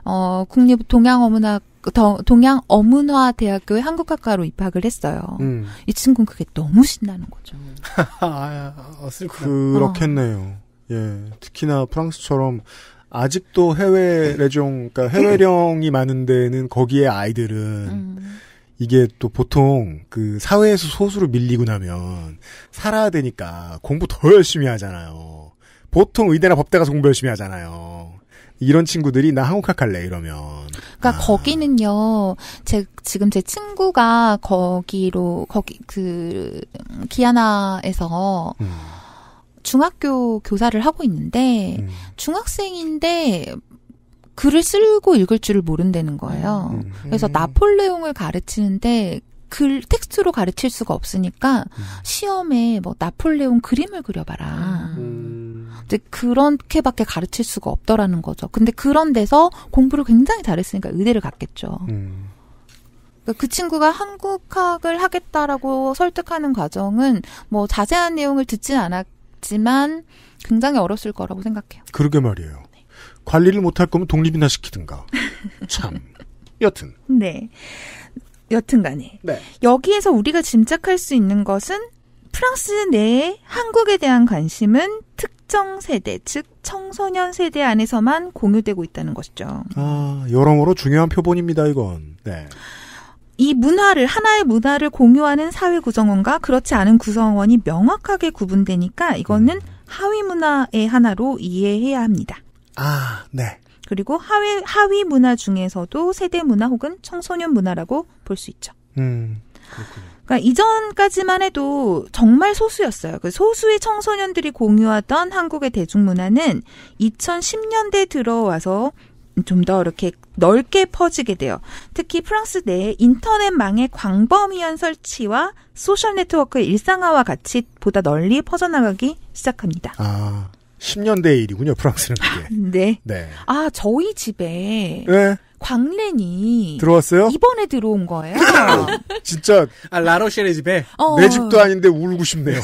동양어문화대학교의 한국학과로 입학을 했어요. 이 친구는 그게 너무 신나는 거죠. 그렇겠네요. 예, 특히나 프랑스처럼 아직도 해외 레종, 그러니까 해외령이 많은 데는 거기에 아이들은 이게 또 보통 그 사회에서 소수로 밀리고 나면 살아야 되니까 공부 더 열심히 하잖아요. 보통 의대나 법대 가서 공부 열심히 하잖아요. 이런 친구들이 나 한국학 할래 이러면. 그러니까 거기는요. 지금 제 친구가 기아나에서 중학교 교사를 하고 있는데 중학생인데 글을 쓰고 읽을 줄을 모른다는 거예요. 그래서 나폴레옹을 가르치는데 텍스트로 가르칠 수가 없으니까 시험에 뭐 나폴레옹 그림을 그려봐라. 이제 그렇게밖에 가르칠 수가 없더라는 거죠. 근데 그런 데서 공부를 굉장히 잘했으니까 의대를 갔겠죠. 그 친구가 한국학을 하겠다라고 설득하는 과정은 뭐 자세한 내용을 듣진 않았지만 굉장히 어렸을 거라고 생각해요. 그러게 말이에요. 관리를 못할 거면 독립이나 시키든가. 참. 여튼. 네. 여튼간에. 네. 여기에서 우리가 짐작할 수 있는 것은 프랑스 내에 한국에 대한 관심은 특정 세대, 즉 청소년 세대 안에서만 공유되고 있다는 것이죠. 여러모로 중요한 표본입니다, 이건. 네. 이 하나의 문화를 공유하는 사회 구성원과 그렇지 않은 구성원이 명확하게 구분되니까 이거는 하위 문화의 하나로 이해해야 합니다. 네. 그리고 하위 문화 중에서도 세대 문화 혹은 청소년 문화라고 볼 수 있죠. 그러니까 이전까지만 해도 정말 소수였어요. 그 소수의 청소년들이 공유하던 한국의 대중문화는 2010년대에 들어와서 좀 더 이렇게 넓게 퍼지게 돼요. 특히 프랑스 내 인터넷망의 광범위한 설치와 소셜 네트워크의 일상화와 같이 보다 널리 퍼져나가기 시작합니다. 아, 10년대의 일이군요, 프랑스는 그게. 네. 네. 아, 저희 집에 네. 광랜이 들어왔어요? 이번에 들어온 거예요. 진짜 라로셸의 집에 내 집도 아닌데 울고 싶네요.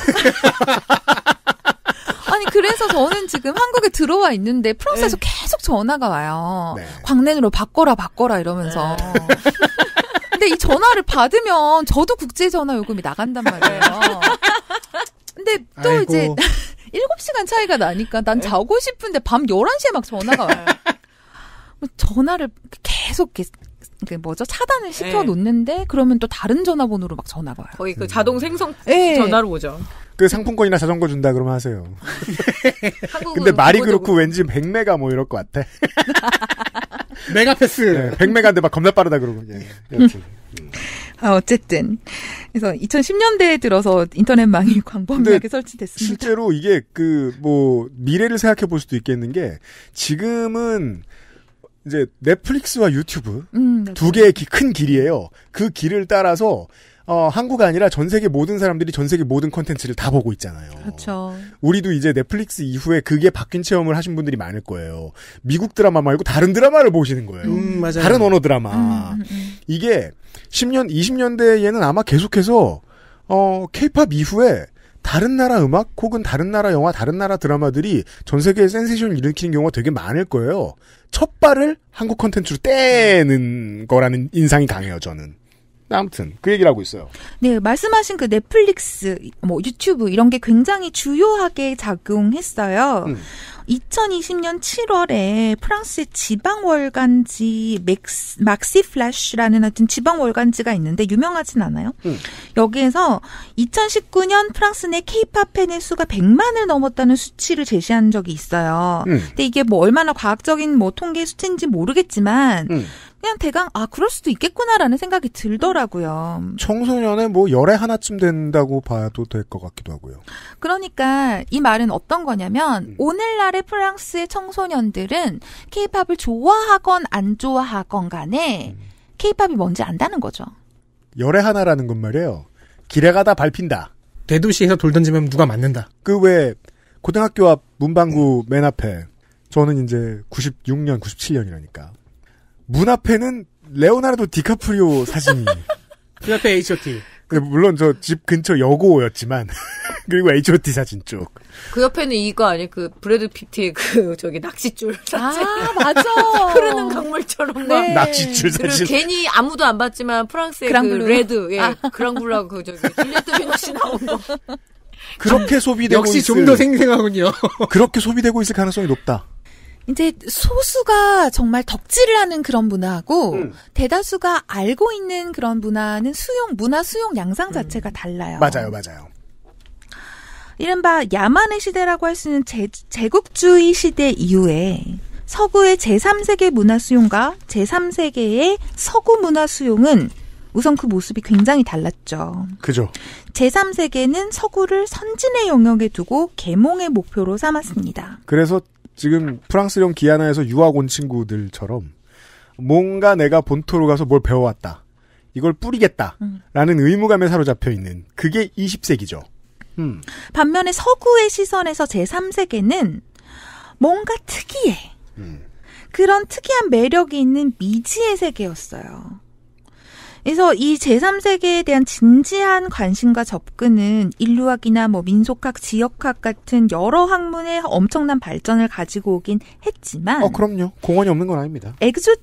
아니 그래서 저는 지금 한국에 들어와 있는데 프랑스에서 계속 전화가 와요. 네. 광랜으로 바꿔라 이러면서. 근데 이 전화를 받으면 저도 국제 전화 요금이 나간단 말이에요. 근데 또 아이고. 이제 7시간 차이가 나니까 난 자고 싶은데 밤 11시에 막 전화가 와요. 전화를 계속 차단을 시켜 놓는데 그러면 또 다른 전화번호로 막 전화가 와요. 거의 그 자동 생성 전화로 오죠. 그 상품권이나 자전거 준다 그러면 하세요. 근데 말이 그렇고 왠지 100메가 뭐 이럴 것 같아. 메가패스. 네, 100메가인데 막 겁나 빠르다 그러고. 예. 어쨌든 그래서 2010년대에 들어서 인터넷망이 광범위하게 설치됐습니다. 실제로 이게 미래를 생각해 볼 수도 있겠는 게 지금은 이제 넷플릭스와 유튜브 두 개의 큰 길이에요. 그 길을 따라서 한국 아니라 전 세계 모든 사람들이 전 세계 모든 콘텐츠를 다 보고 있잖아요. 그렇죠. 우리도 이제 넷플릭스 이후에 그게 바뀐 체험을 하신 분들이 많을 거예요. 미국 드라마 말고 다른 드라마를 보시는 거예요. 맞아요. 다른 언어 드라마. 이게 10년, 20년대에는 아마 계속해서 K-팝 이후에 다른 나라 음악 혹은 다른 나라 영화, 다른 나라 드라마들이 전 세계에 센세이션을 일으키는 경우가 되게 많을 거예요. 첫 발을 한국 콘텐츠로 떼는 거라는 인상이 강해요, 저는. 아무튼 그 얘기를 하고 있어요. 네, 말씀하신 그 넷플릭스, 유튜브 이런 게 굉장히 주요하게 작용했어요. 2020년 7월에 프랑스의 지방 월간지 막시 플래시라는 하여튼 지방 월간지가 있는데 유명하진 않아요. 여기에서 2019년 프랑스 내 K-팝 팬의 수가 100만을 넘었다는 수치를 제시한 적이 있어요. 근데 이게 얼마나 과학적인 통계 수치인지 모르겠지만 그냥 대강 그럴 수도 있겠구나라는 생각이 들더라고요. 청소년의 열에 하나쯤 된다고 봐도 될 것 같기도 하고요. 그러니까 이 말은 어떤 거냐면 오늘날의 프랑스의 청소년들은 K-팝을 좋아하건 안 좋아하건 간에 K-팝이 뭔지 안다는 거죠. 열에 하나라는 건 말이에요. 길에 가다 밟힌다. 대도시에서 돌 던지면 누가 맞는다. 고등학교 앞 문방구 맨 앞에 저는 이제 96년, 97년이라니까. 문 앞에는 레오나르도 디카프리오 사진이. 그 앞에 H.O.T. 물론 저 집 근처 여고였지만 그리고 H.O.T 사진 쪽. 그 옆에는 이거 아니 브래드 피트의 낚시줄 사진. 맞아. 흐르는 강물처럼 막. 네. 낚시줄 사진. 괜히 아무도 안 봤지만 프랑스의 그랑블루. 레드, 그랑블루하고 줄리에트 비노시 나온 거. 그렇게 소비되고 역시 좀 더 생생하군요. 그렇게 소비되고 있을 가능성이 높다. 이제 소수가 정말 덕질을 하는 그런 문화하고 대다수가 알고 있는 그런 문화는 문화 수용 양상 자체가 달라요. 맞아요. 이른바 야만의 시대라고 할 수 있는 제국주의 시대 이후에 서구의 제3세계 문화 수용과 제3세계의 서구 문화 수용은 우선 그 모습이 굉장히 달랐죠. 그죠. 제3세계는 서구를 선진의 영역에 두고 계몽의 목표로 삼았습니다. 그래서 지금 프랑스령 기아나에서 유학 온 친구들처럼 뭔가 내가 본토로 가서 뭘 배워왔다. 이걸 뿌리겠다. 라는 의무감에 사로잡혀 있는 그게 20세기죠. 반면에 서구의 시선에서 제3세계는 뭔가 특이해. 그런 특이한 매력이 있는 미지의 세계였어요. 그래서 이 제3세계에 대한 진지한 관심과 접근은 인류학이나 민속학, 지역학 같은 여러 학문의 엄청난 발전을 가지고 오긴 했지만 그럼요. 공헌이 없는 건 아닙니다.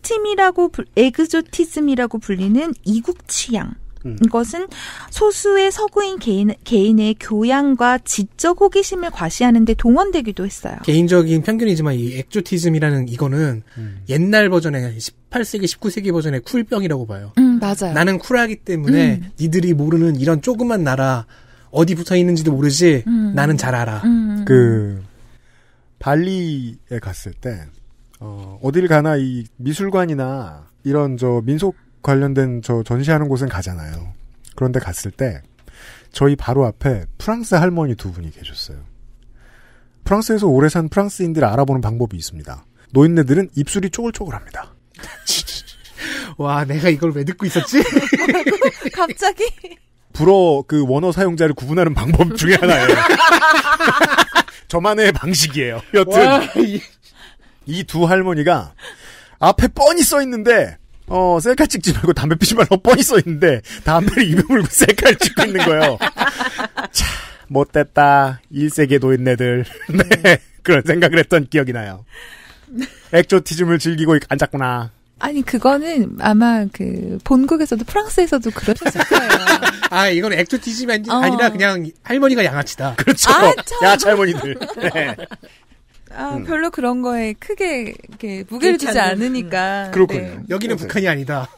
에그조티즘이라고 불리는 이국 취향. 이것은 소수의 서구인 개인의 교양과 지적 호기심을 과시하는 데 동원되기도 했어요. 개인적인 편견이지만 이 엑조티즘이라는 이거는 옛날 버전의 18세기, 19세기 버전의 쿨병이라고 봐요. 맞아요. 나는 쿨하기 때문에 니들이 모르는 이런 조그만 나라 어디 붙어 있는지도 모르지 나는 잘 알아. 발리에 갔을 때 어딜 가나 이 미술관이나 이런 민속 관련된 전시하는 곳은 가잖아요. 그런데 갔을 때 저희 바로 앞에 프랑스 할머니 두 분이 계셨어요. 프랑스에서 오래 산 프랑스인들을 알아보는 방법이 있습니다. 노인네들은 입술이 쪼글쪼글합니다. 와, 내가 이걸 왜 듣고 있었지? 갑자기? 불어 그 원어 사용자를 구분하는 방법 중에 하나예요. 저만의 방식이에요. 여튼 이 두 할머니가 앞에 뻔히 써 있는데 셀카 찍지 말고 담배 피지 말고 뻔히 써 있는데 담배를 입에 물고 셀카를 찍고 있는 거예요. 차, 못됐다. 1세기 노인네들. 네, 그런 생각을 했던 기억이 나요. 엑조티즘을 즐기고 앉았구나. 아니, 그거는 아마 본국에서도 프랑스에서도 그러셨을 거예요. 아, 이건 엑조티즘이 아니라 그냥 할머니가 양아치다. 그렇죠. 야치 할머니들. 네. 별로 그런 거에 크게 이렇게 무게를 두지 않으니까. 그렇군요. 네. 여기는 북한이 아니다.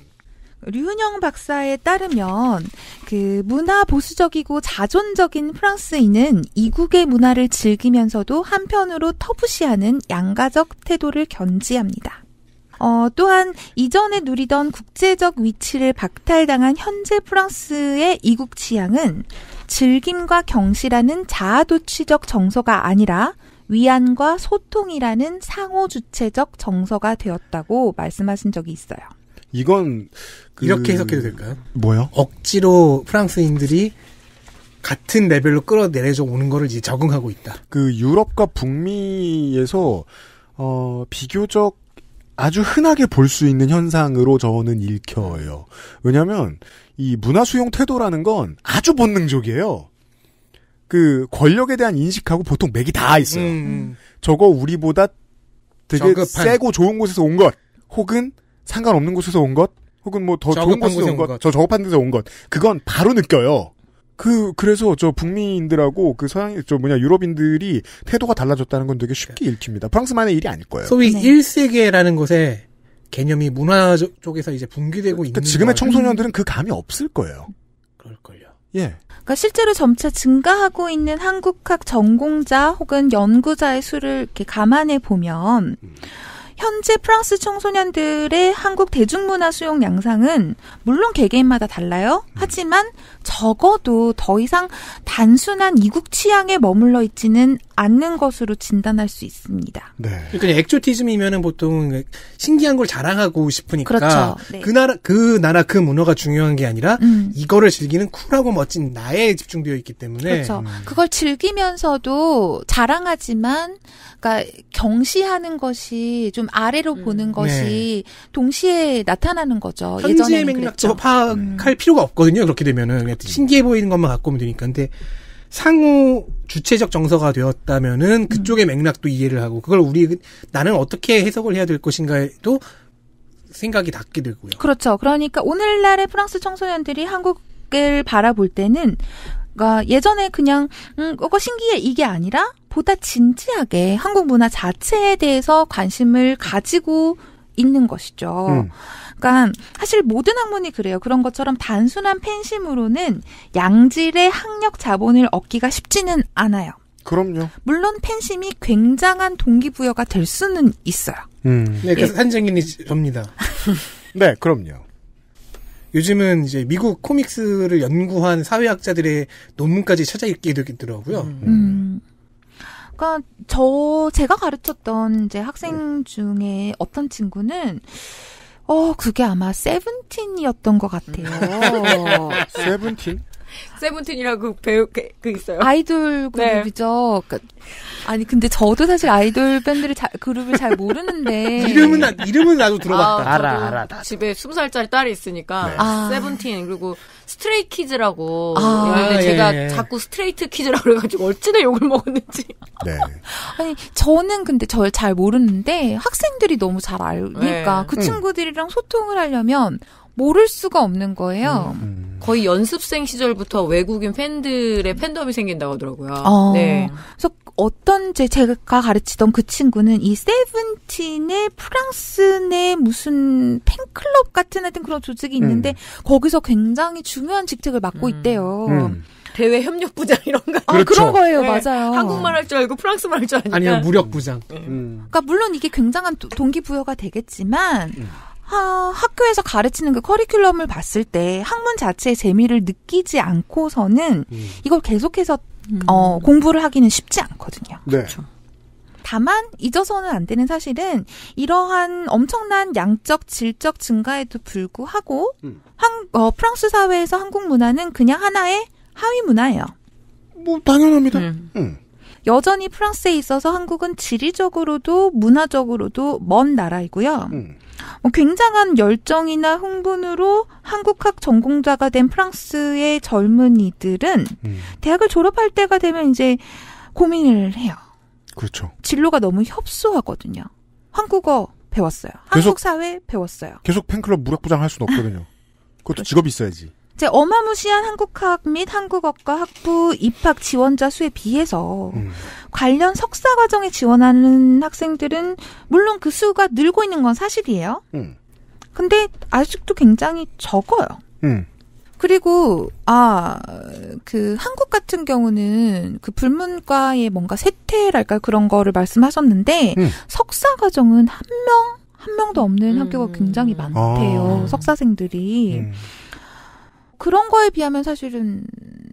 류은영 박사에 따르면 문화 보수적이고 자존적인 프랑스인은 이국의 문화를 즐기면서도 한편으로 터부시하는 양가적 태도를 견지합니다. 또한 이전에 누리던 국제적 위치를 박탈당한 현재 프랑스의 이국 취향은 즐김과 경시라는 자아도취적 정서가 아니라 위안과 소통이라는 상호주체적 정서가 되었다고 말씀하신 적이 있어요. 이건 이렇게 해석해도 될까요? 뭐요? 억지로 프랑스인들이 같은 레벨로 끌어내려져 오는 거를 이제 적응하고 있다. 유럽과 북미에서 비교적 아주 흔하게 볼 수 있는 현상으로 저는 읽혀요. 왜냐하면 이 문화 수용 태도라는 건 아주 본능적이에요. 권력에 대한 인식하고 보통 맥이 다 있어요. 저거 우리보다 되게 저급한. 세고 좋은 곳에서 온 것, 혹은 상관없는 곳에서 온 것, 혹은 뭐 더 좋은 곳에서 온 것, 저 저급한 데서 온 것, 그건 바로 느껴요. 그래서 저 북미인들하고 유럽인들이 태도가 달라졌다는 건 되게 쉽게 읽힙니다. 프랑스만의 일이 아닐 거예요. 소위 1세계라는 것에 개념이 문화 쪽에서 이제 붕괴되고 있는. 지금의 청소년들은 그 감이 없을 거예요. 그럴걸요. 예. 그러니까 실제로 점차 증가하고 있는 한국학 전공자 혹은 연구자의 수를 이렇게 감안해 보면 현재 프랑스 청소년들의 한국 대중문화 수용 양상은 물론 개개인마다 달라요. 하지만 적어도 더 이상 단순한 이국 취향에 머물러 있지는 않는 것으로 진단할 수 있습니다. 네. 그러니까 엑조티즘이면은 보통 신기한 걸 자랑하고 싶으니까 그렇죠. 네. 그 나라 그 문화가 중요한 게 아니라 이거를 즐기는 쿨하고 멋진 나에 집중되어 있기 때문에 그렇죠. 그걸 즐기면서도 자랑하지만 그러니까 경시하는 것이 좀 아래로 보는 것이 동시에 나타나는 거죠. 현지의 맥락도 파악할 필요가 없거든요. 그렇게 되면은 그냥 신기해 보이는 것만 갖고 오면 되니까. 근데 상호 주체적 정서가 되었다면은 그쪽의 맥락도 이해를 하고 그걸 나는 어떻게 해석을 해야 될 것인가에도 생각이 닿게 되고요. 그렇죠. 그러니까 오늘날의 프랑스 청소년들이 한국을 바라볼 때는 그러니까 예전에 그냥 그거 신기해 이게 아니라 보다 진지하게 한국 문화 자체에 대해서 관심을 가지고 있는 것이죠. 그러니까 사실 모든 학문이 그래요. 그런 것처럼 단순한 팬심으로는 양질의 학력 자본을 얻기가 쉽지는 않아요. 그럼요. 물론 팬심이 굉장한 동기부여가 될 수는 있어요. 네, 그래서 산증인이 접니다. 네, 그럼요. 요즘은 이제 미국 코믹스를 연구한 사회학자들의 논문까지 찾아 읽게 되더라고요. 그러니까 제가 가르쳤던 이제 학생 중에 어떤 친구는 그게 아마 세븐틴이었던 것 같아요. 세븐틴? 세븐틴이라고 배우 있어요. 아이돌 그룹이죠. 네. 그러니까, 아니 근데 저도 사실 아이돌 밴드를 그룹을 잘 모르는데 이름은 나도 들어봤다. 알아. 집에 20살짜리 딸이 있으니까 세븐틴 그리고 스트레이 키즈라고 있는데 제가 자꾸 스트레이트 키즈라고 그래가지고 어찌나 욕을 먹었는지. 네. 아니 저는 근데 저를 잘 모르는데 학생들이 너무 잘 알니까 그 친구들이랑 소통을 하려면 모를 수가 없는 거예요. 거의 연습생 시절부터 외국인 팬들의 팬덤이 생긴다고 하더라고요. 네. 그래서 제가 가르치던 그 친구는 이 세븐틴의 프랑스 내 무슨 팬클럽 같은 하여튼 그런 조직이 있는데 거기서 굉장히 중요한 직책을 맡고 있대요. 대외 협력부장 이런 거. 그렇죠. 그런 거예요. 네. 맞아요. 한국말 할 줄 알고 프랑스말 할 줄 아니까. 아니요, 무력부장. 그러니까 물론 이게 굉장한 동기부여가 되겠지만 학교에서 가르치는 그 커리큘럼을 봤을 때 학문 자체의 재미를 느끼지 않고서는 이걸 계속해서 공부를 하기는 쉽지 않거든요. 네. 그렇죠. 다만 잊어서는 안 되는 사실은 이러한 엄청난 양적 질적 증가에도 불구하고 프랑스 사회에서 한국 문화는 그냥 하나의 하위 문화예요. 뭐 당연합니다. 여전히 프랑스에 있어서 한국은 지리적으로도 문화적으로도 먼 나라이고요. 굉장한 열정이나 흥분으로 한국학 전공자가 된 프랑스의 젊은이들은 대학을 졸업할 때가 되면 이제 고민을 해요. 그렇죠. 진로가 너무 협소하거든요. 한국어 배웠어요. 한국 사회 배웠어요. 계속 팬클럽 무력부장 할 수는 없거든요. 그것도 직업이 있어야지. 제 어마무시한 한국학 및 한국어과 학부 입학 지원자 수에 비해서 관련 석사 과정에 지원하는 학생들은 물론 그 수가 늘고 있는 건 사실이에요. 근데 아직도 굉장히 적어요. 그리고 그 한국 같은 경우는 그 불문과의 뭔가 세태랄까 그런 거를 말씀하셨는데 석사 과정은 한 명도 없는 학교가 굉장히 많대요. 석사생들이. 그런 거에 비하면 사실은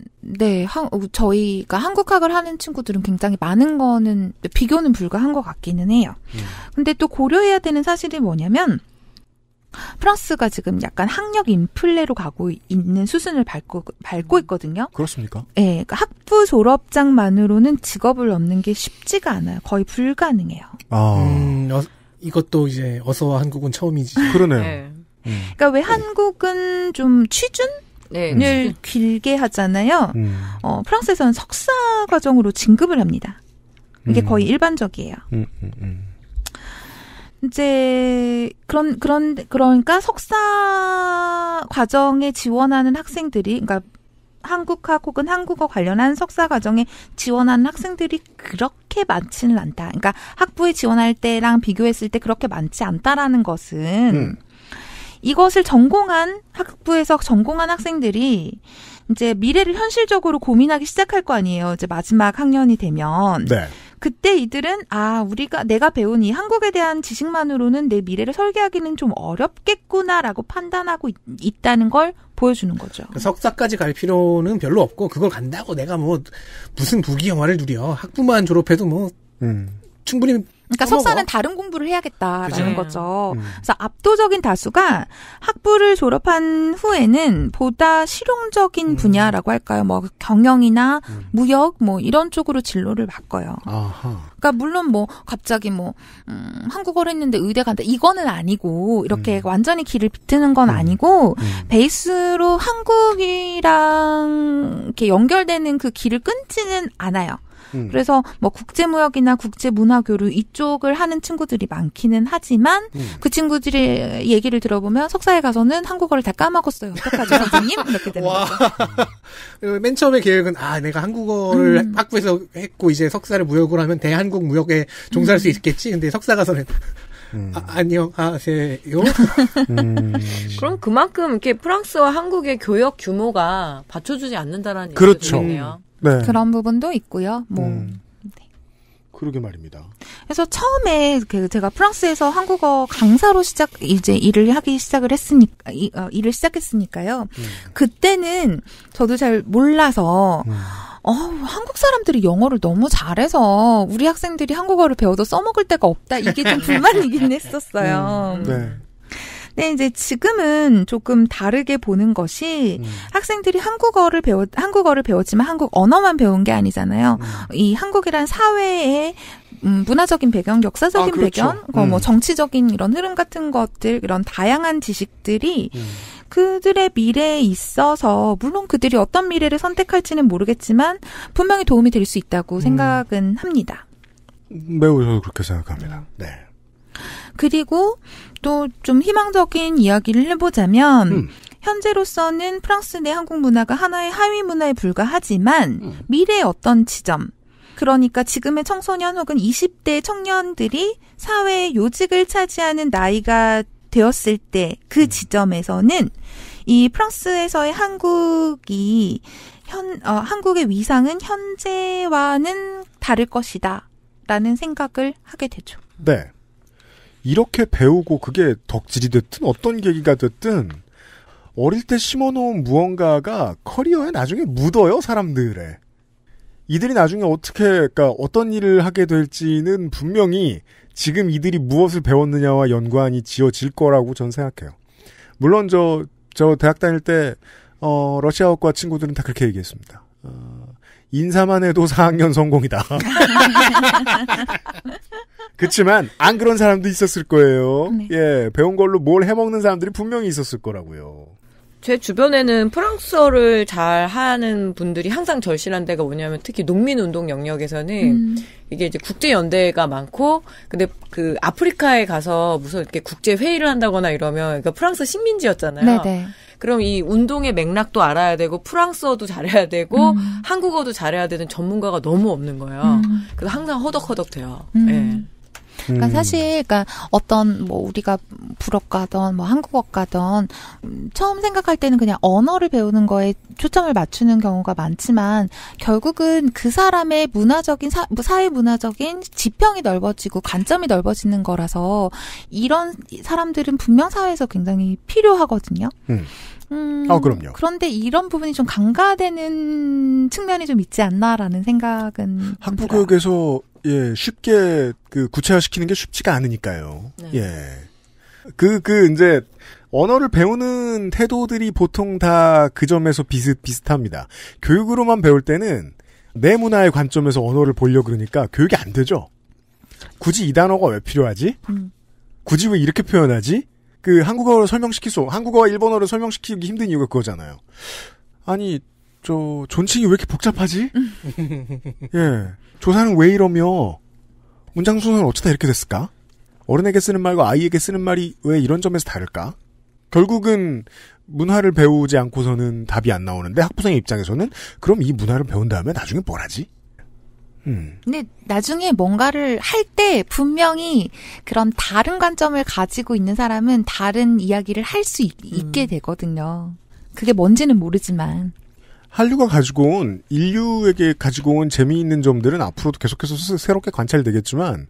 저희가 한국학을 하는 친구들은 굉장히 많은 거는 비교는 불가한 것 같기는 해요. 근데 또 고려해야 되는 사실이 뭐냐면 프랑스가 지금 약간 학력 인플레로 가고 있는 수순을 밟고 있거든요. 그렇습니까? 네, 그러니까 학부 졸업장만으로는 직업을 얻는 게 쉽지가 않아요. 거의 불가능해요. 이것도 이제 어서와 한국은 처음이지. 그러네요. 네. 그러니까 왜 한국은 좀 취준을 길게 하잖아요. 프랑스에서는 석사 과정으로 진급을 합니다. 이게 거의 일반적이에요. 이제 그러니까 석사 과정에 지원하는 학생들이, 그러니까 한국학 혹은 한국어 관련한 석사 과정에 지원하는 학생들이 그렇게 많지는 않다. 그러니까 학부에 지원할 때랑 비교했을 때 그렇게 많지 않다라는 것은 이것을 학부에서 전공한 학생들이 이제 미래를 현실적으로 고민하기 시작할 거 아니에요. 이제 마지막 학년이 되면. 네. 그때 이들은 내가 배운 이 한국에 대한 지식만으로는 내 미래를 설계하기는 좀 어렵겠구나라고 판단하고 있다는 걸 보여주는 거죠. 석사까지 갈 필요는 별로 없고 그걸 간다고 내가 무슨 부귀영화를 누려. 학부만 졸업해도 충분히 그러니까 석사는 다른 공부를 해야겠다라는 거죠. 그래서 압도적인 다수가 학부를 졸업한 후에는 보다 실용적인 분야라고 할까요? 뭐 경영이나 무역 이런 쪽으로 진로를 바꿔요. 그러니까 물론 갑자기 한국어를 했는데 의대 간다 이거는 아니고 이렇게 완전히 길을 비트는 건 아니고 베이스로 한국이랑 이렇게 연결되는 그 길을 끊지는 않아요. 그래서 국제무역이나 국제문화교류 이쪽을 하는 친구들이 많기는 하지만 그 친구들의 얘기를 들어보면 석사에 가서는 한국어를 다 까먹었어요. 어떡하죠, 선생님? 이렇게 되는 거죠. 맨 처음에 계획은 내가 한국어를 학부에서 했고 이제 석사를 무역으로 하면 대한국 무역에 종사할 수 있겠지. 근데 석사 가서는 안녕하세요. 그럼 그만큼 이렇게 프랑스와 한국의 교역 규모가 받쳐주지 않는다라는 그렇죠. 얘기겠네요. 네. 그런 부분도 있고요. 그러게 말입니다. 그래서 처음에 제가 프랑스에서 한국어 강사로 일을 시작했으니까요. 그때는 저도 잘 몰라서 한국 사람들이 영어를 너무 잘해서 우리 학생들이 한국어를 배워도 써먹을 데가 없다. 이게 좀 불만이긴 했었어요. 네. 근데 이제 지금은 조금 다르게 보는 것이 학생들이 한국어를 배웠지만 한국 언어만 배운 게 아니잖아요. 이 한국이란 사회의 문화적인 배경, 역사적인 그렇죠. 배경, 정치적인 이런 흐름 같은 것들, 이런 다양한 지식들이 그들의 미래에 있어서 물론 그들이 어떤 미래를 선택할지는 모르겠지만 분명히 도움이 될 수 있다고 생각은 합니다. 매우 저도 그렇게 생각합니다. 네. 그리고 또 좀 희망적인 이야기를 해보자면 현재로서는 프랑스 내 한국 문화가 하나의 하위 문화에 불과하지만 미래의 어떤 지점, 그러니까 지금의 청소년 혹은 20대 청년들이 사회의 요직을 차지하는 나이가 되었을 때 그 지점에서는 이 프랑스에서의 한국의 위상은 현재와는 다를 것이다 라는 생각을 하게 되죠. 네. 이렇게 배우고 그게 덕질이 됐든 어떤 계기가 됐든 어릴 때 심어놓은 무언가가 커리어에 나중에 묻어요, 사람들의. 이들이 나중에 그러니까 어떤 일을 하게 될지는 분명히 지금 이들이 무엇을 배웠느냐와 연관이 지어질 거라고 전 생각해요. 물론 저 대학 다닐 때 러시아어과 친구들은 다 그렇게 얘기했습니다. 인사만 해도 4학년 성공이다. 그렇지만 안 그런 사람도 있었을 거예요. 네. 예, 배운 걸로 뭘 해먹는 사람들이 분명히 있었을 거라고요. 제 주변에는 프랑스어를 잘 하는 분들이 항상 절실한 데가 뭐냐면 특히 농민운동 영역에서는 이게 이제 국제연대가 많고 근데 그 아프리카에 가서 무슨 이렇게 국제회의를 한다거나 이러면 그러니까 프랑스 식민지였잖아요. 네네. 그럼 이 운동의 맥락도 알아야 되고 프랑스어도 잘해야 되고 한국어도 잘해야 되는 전문가가 너무 없는 거예요. 그래서 항상 허덕허덕 돼요. 네. 그러니까 사실, 어떤, 우리가 불어과든, 한국어과든, 처음 생각할 때는 그냥 언어를 배우는 거에 초점을 맞추는 경우가 많지만, 결국은 그 사람의 문화적인, 사회 문화적인 지평이 넓어지고 관점이 넓어지는 거라서, 이런 사람들은 분명 사회에서 굉장히 필요하거든요. 그럼요. 그런데 이런 부분이 좀 강화되는 측면이 좀 있지 않나라는 생각은. 학부교육에서 쉽게 구체화시키는 게 쉽지가 않으니까요. 네. 예. 이제 언어를 배우는 태도들이 보통 다 그 점에서 비슷합니다. 교육으로만 배울 때는 내 문화의 관점에서 언어를 보려고 그러니까 교육이 안 되죠. 굳이 이 단어가 왜 필요하지? 굳이 왜 이렇게 표현하지? 한국어로 한국어와 일본어를 설명시키기 힘든 이유가 그거잖아요. 아니, 존칭이 왜 이렇게 복잡하지? 예. 조사는 왜 이러며, 문장 순서는 어쩌다 이렇게 됐을까? 어른에게 쓰는 말과 아이에게 쓰는 말이 왜 이런 점에서 다를까? 결국은 문화를 배우지 않고서는 답이 안 나오는데 학부생의 입장에서는 그럼 이 문화를 배운 다음에 나중에 뭘 하지? 근데 나중에 뭔가를 할 때 분명히 그런 다른 관점을 가지고 있는 사람은 다른 이야기를 할 수 있게 되거든요. 그게 뭔지는 모르지만. 한류가 인류에게 가지고 온 재미있는 점들은 앞으로도 계속해서 새롭게 관찰되겠지만,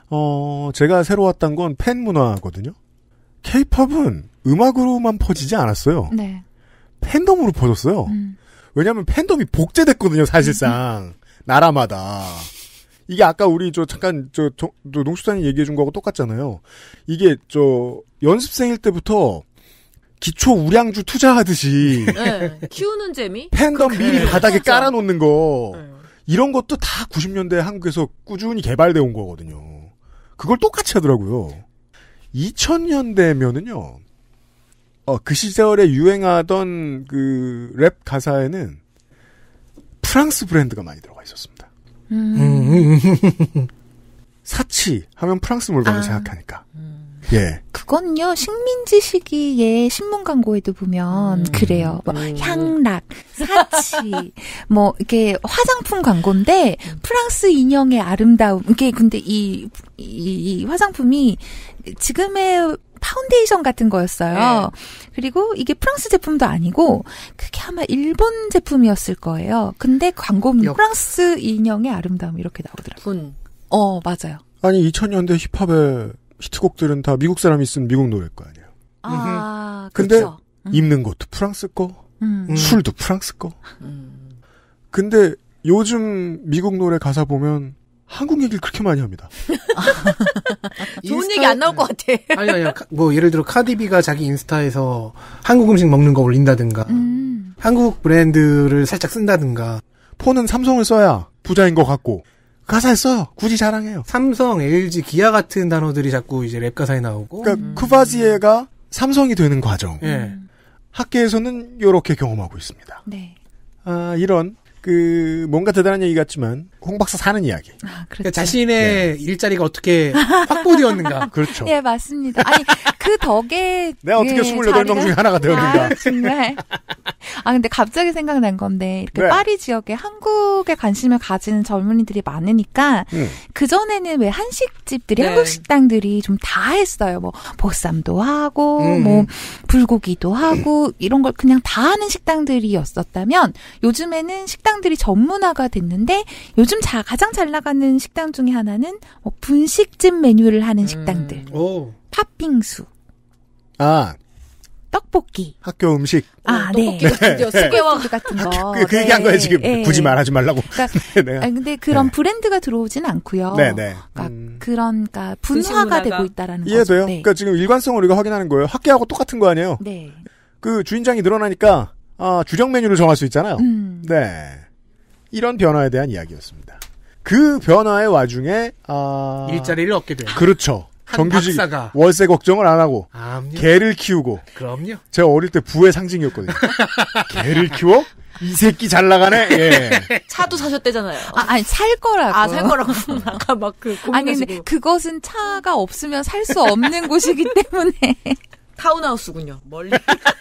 제가 새로웠던 건 팬 문화거든요. K-팝은 음악으로만 퍼지지 않았어요. 네. 팬덤으로 퍼졌어요. 왜냐하면 팬덤이 복제됐거든요, 사실상. 나라마다. 이게 아까 우리 잠깐 농수산이 얘기해준 거하고 똑같잖아요. 이게 연습생일 때부터 기초 우량주 투자하듯이. 네, 키우는 재미? 팬덤 미리 바닥에 깔아놓는 거. 네. 이런 것도 다 90년대 한국에서 꾸준히 개발되어 온 거거든요. 그걸 똑같이 하더라고요. 2000년대면은요, 그 시절에 유행하던 랩 가사에는 프랑스 브랜드가 많이 들어가 있었습니다. 사치 하면 프랑스 물건을 생각하니까. 예. 그건요, 식민지 시기에 신문 광고에도 보면 그래요. 향락, 사치, 이렇게 화장품 광고인데, 프랑스 인형의 아름다움. 이게 근데 이 화장품이 지금의 파운데이션 같은 거였어요. 네. 그리고 이게 프랑스 제품도 아니고 그게 아마 일본 제품이었을 거예요. 근데 광고는 프랑스 인형의 아름다움 이렇게 나오더라고요. 맞아요. 아니 2000년대 힙합의 히트곡들은 다 미국 사람이 쓴 미국 노래일 거 아니에요. 근데 그렇죠. 입는 것도 프랑스 거, 술도 프랑스 거. 근데 요즘 미국 노래 가사 보면 한국 얘기를 그렇게 많이 합니다. 좋은 얘기 안 나올 것 같아. 아니요. 예를 들어 카디비가 자기 인스타에서 한국 음식 먹는 거 올린다든가, 한국 브랜드를 살짝 쓴다든가. 폰은 삼성을 써야 부자인 것 같고, 가사에 써요. 굳이 자랑해요. 삼성, LG, 기아 같은 단어들이 자꾸 이제 랩 가사에 나오고. 그러니까 쿠바지에가 삼성이 되는 과정. 학계에서는 이렇게 경험하고 있습니다. 네. 이런 뭔가 대단한 얘기 같지만 홍 박사 사는 이야기. 그렇죠. 그러니까 자신의 일자리가 어떻게 확보되었는가. 그렇죠. 예, 맞습니다. 아니, 그 덕에 내가 어떻게 28명 중에 하나가 되었는가. 정말. 근데 갑자기 생각난 건데, 이렇게 네. 파리 지역에 한국에 관심을 가지는 젊은이들이 많으니까, 그전에는 왜 한식집들이, 네. 한국 식당들이 좀 다 했어요. 뭐, 보쌈도 하고, 뭐, 불고기도 하고, 이런 걸 그냥 다 하는 식당들이었었다면, 요즘에는 식당들이 전문화가 됐는데, 요즘 가장 잘 나가는 식당 중에 하나는, 뭐 분식집 메뉴를 하는 식당들. 팥빙수. 떡볶이. 학교 음식. 떡볶이도 드디어 수개월 같은 거. 그 얘기한 거예요, 지금. 굳이 말하지 말라고. 그러니까, 근데 그런 브랜드가 들어오진 않고요. 네네. 그러니까 분화가 되고 있다라는 거죠. 이해돼요? 네. 그러니까 지금 일관성을 우리가 확인하는 거예요. 학계하고 똑같은 거 아니에요? 네. 그 주인장이 늘어나니까, 주력 메뉴를 정할 수 있잖아요. 네. 이런 변화에 대한 이야기였습니다. 그 변화의 와중에, 일자리를 얻게 돼요. 그렇죠. 정규직 박사가. 월세 걱정을 안 하고 개를 키우고. 그럼요. 제가 어릴 때 부의 상징이었거든요. 개를 키워? 이 새끼 잘 나가네. 예. 차도 사셨대잖아요. 아니 살 거라고. 살 거라고. 아까 막 아니 근데 그것은 차가 없으면 살 수 없는 곳이기 때문에. 타운하우스군요. 멀리.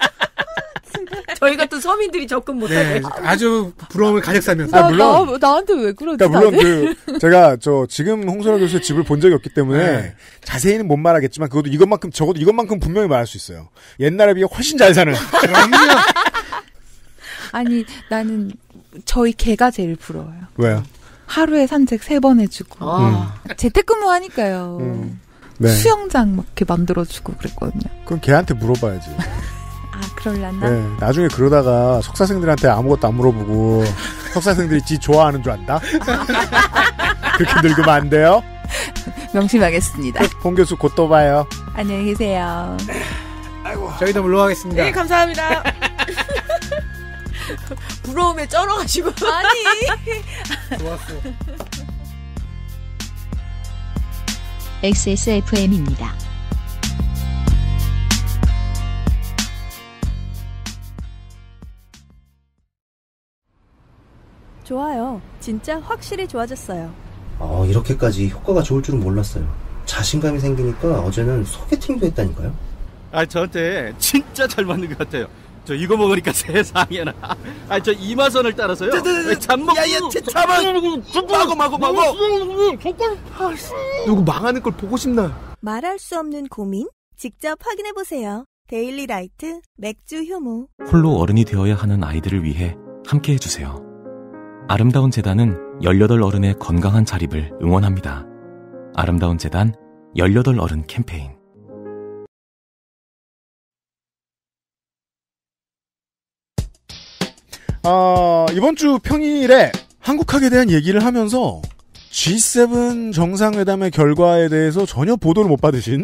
저희 같은 서민들이 접근 못하게. 아주 부러움을 가득 사면서. 물론 나한테 왜 그러지? 그러니까 물론 제가 지금 홍소라 교수의 집을 본 적이 없기 때문에 자세히는 못 말하겠지만 그것도 적어도 이것만큼 분명히 말할 수 있어요. 옛날에 비해 훨씬 잘 사는. 아니 나는 저희 개가 제일 부러워요. 왜요? 하루에 산책 3번 해주고 재택근무하니까요. 네. 수영장 막 이렇게 만들어주고 그랬거든요. 그럼 걔한테 물어봐야지. 그럴라나? 네, 나중에 그러다가 석사생들한테 아무것도 안 물어보고 석사생들이 지 좋아하는 줄 안다? 그렇게 늙으면 안 돼요? 명심하겠습니다. 홍 교수 곧 또 봐요. 안녕히 계세요. 아이고. 저희도 물러가겠습니다. 네, 감사합니다. 부러움에 쩔어가지고. 아니. 좋았어. XSFM입니다. 좋아요. 진짜 확실히 좋아졌어요. 이렇게까지 효과가 좋을 줄은 몰랐어요. 자신감이 생기니까 어제는 소개팅도 했다니까요. 저한테 진짜 잘 맞는 것 같아요. 저 이거 먹으니까 세상에나. 저 이마선을 따라서요. 잠먹. 야야, 마고. 누구 망하는 걸 보고 싶나? 말할 수 없는 고민? 직접 확인해보세요. 데일리라이트 맥주 효모. 홀로 어른이 되어야 하는 아이들을 위해 함께 해주세요. 아름다운 재단은 18 어른의 건강한 자립을 응원합니다. 아름다운 재단 18 어른 캠페인. 이번 주 평일에 한국학에 대한 얘기를 하면서 G7 정상회담의 결과에 대해서 전혀 보도를 못 받으신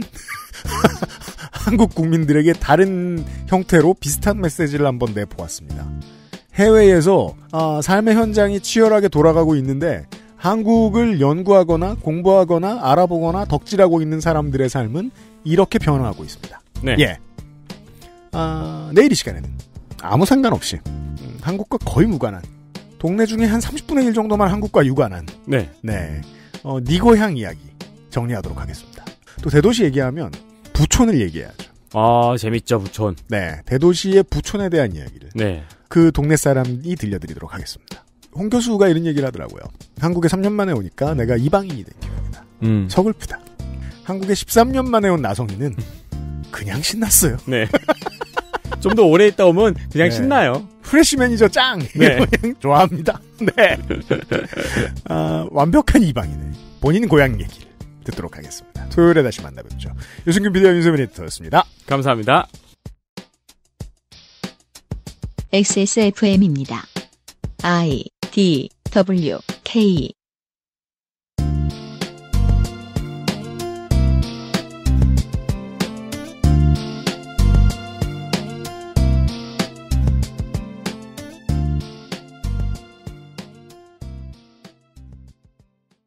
한국 국민들에게 다른 형태로 비슷한 메시지를 한번 내보았습니다. 해외에서 삶의 현장이 치열하게 돌아가고 있는데 한국을 연구하거나 공부하거나 알아보거나 덕질하고 있는 사람들의 삶은 이렇게 변화하고 있습니다. 네. 예. 내일 이 시간에는 아무 상관없이 한국과 거의 무관한 동네 중에 한 30분의 1 정도만 한국과 유관한 네 고향 이야기 정리하도록 하겠습니다. 또 대도시 얘기하면 부촌을 얘기해야죠. 재밌죠, 부촌. 네, 대도시의 부촌에 대한 이야기를 그 동네 사람이 들려드리도록 하겠습니다. 홍 교수가 이런 얘기를 하더라고요. 한국에 3년 만에 오니까 내가 이방인이 된 기분이다. 서글프다. 한국에 13년 만에 온 나성이는 그냥 신났어요. 네. 좀 더 오래 있다 오면 그냥 신나요. 프레시 매니저 짱! 네. 그냥 좋아합니다. 네. 완벽한 이방인의 본인 고향 얘기를 듣도록 하겠습니다. 토요일에 다시 만나뵙죠. 유승균 비디오 윤세민 에디터였습니다. 감사합니다. XSFM입니다. I, D, W, K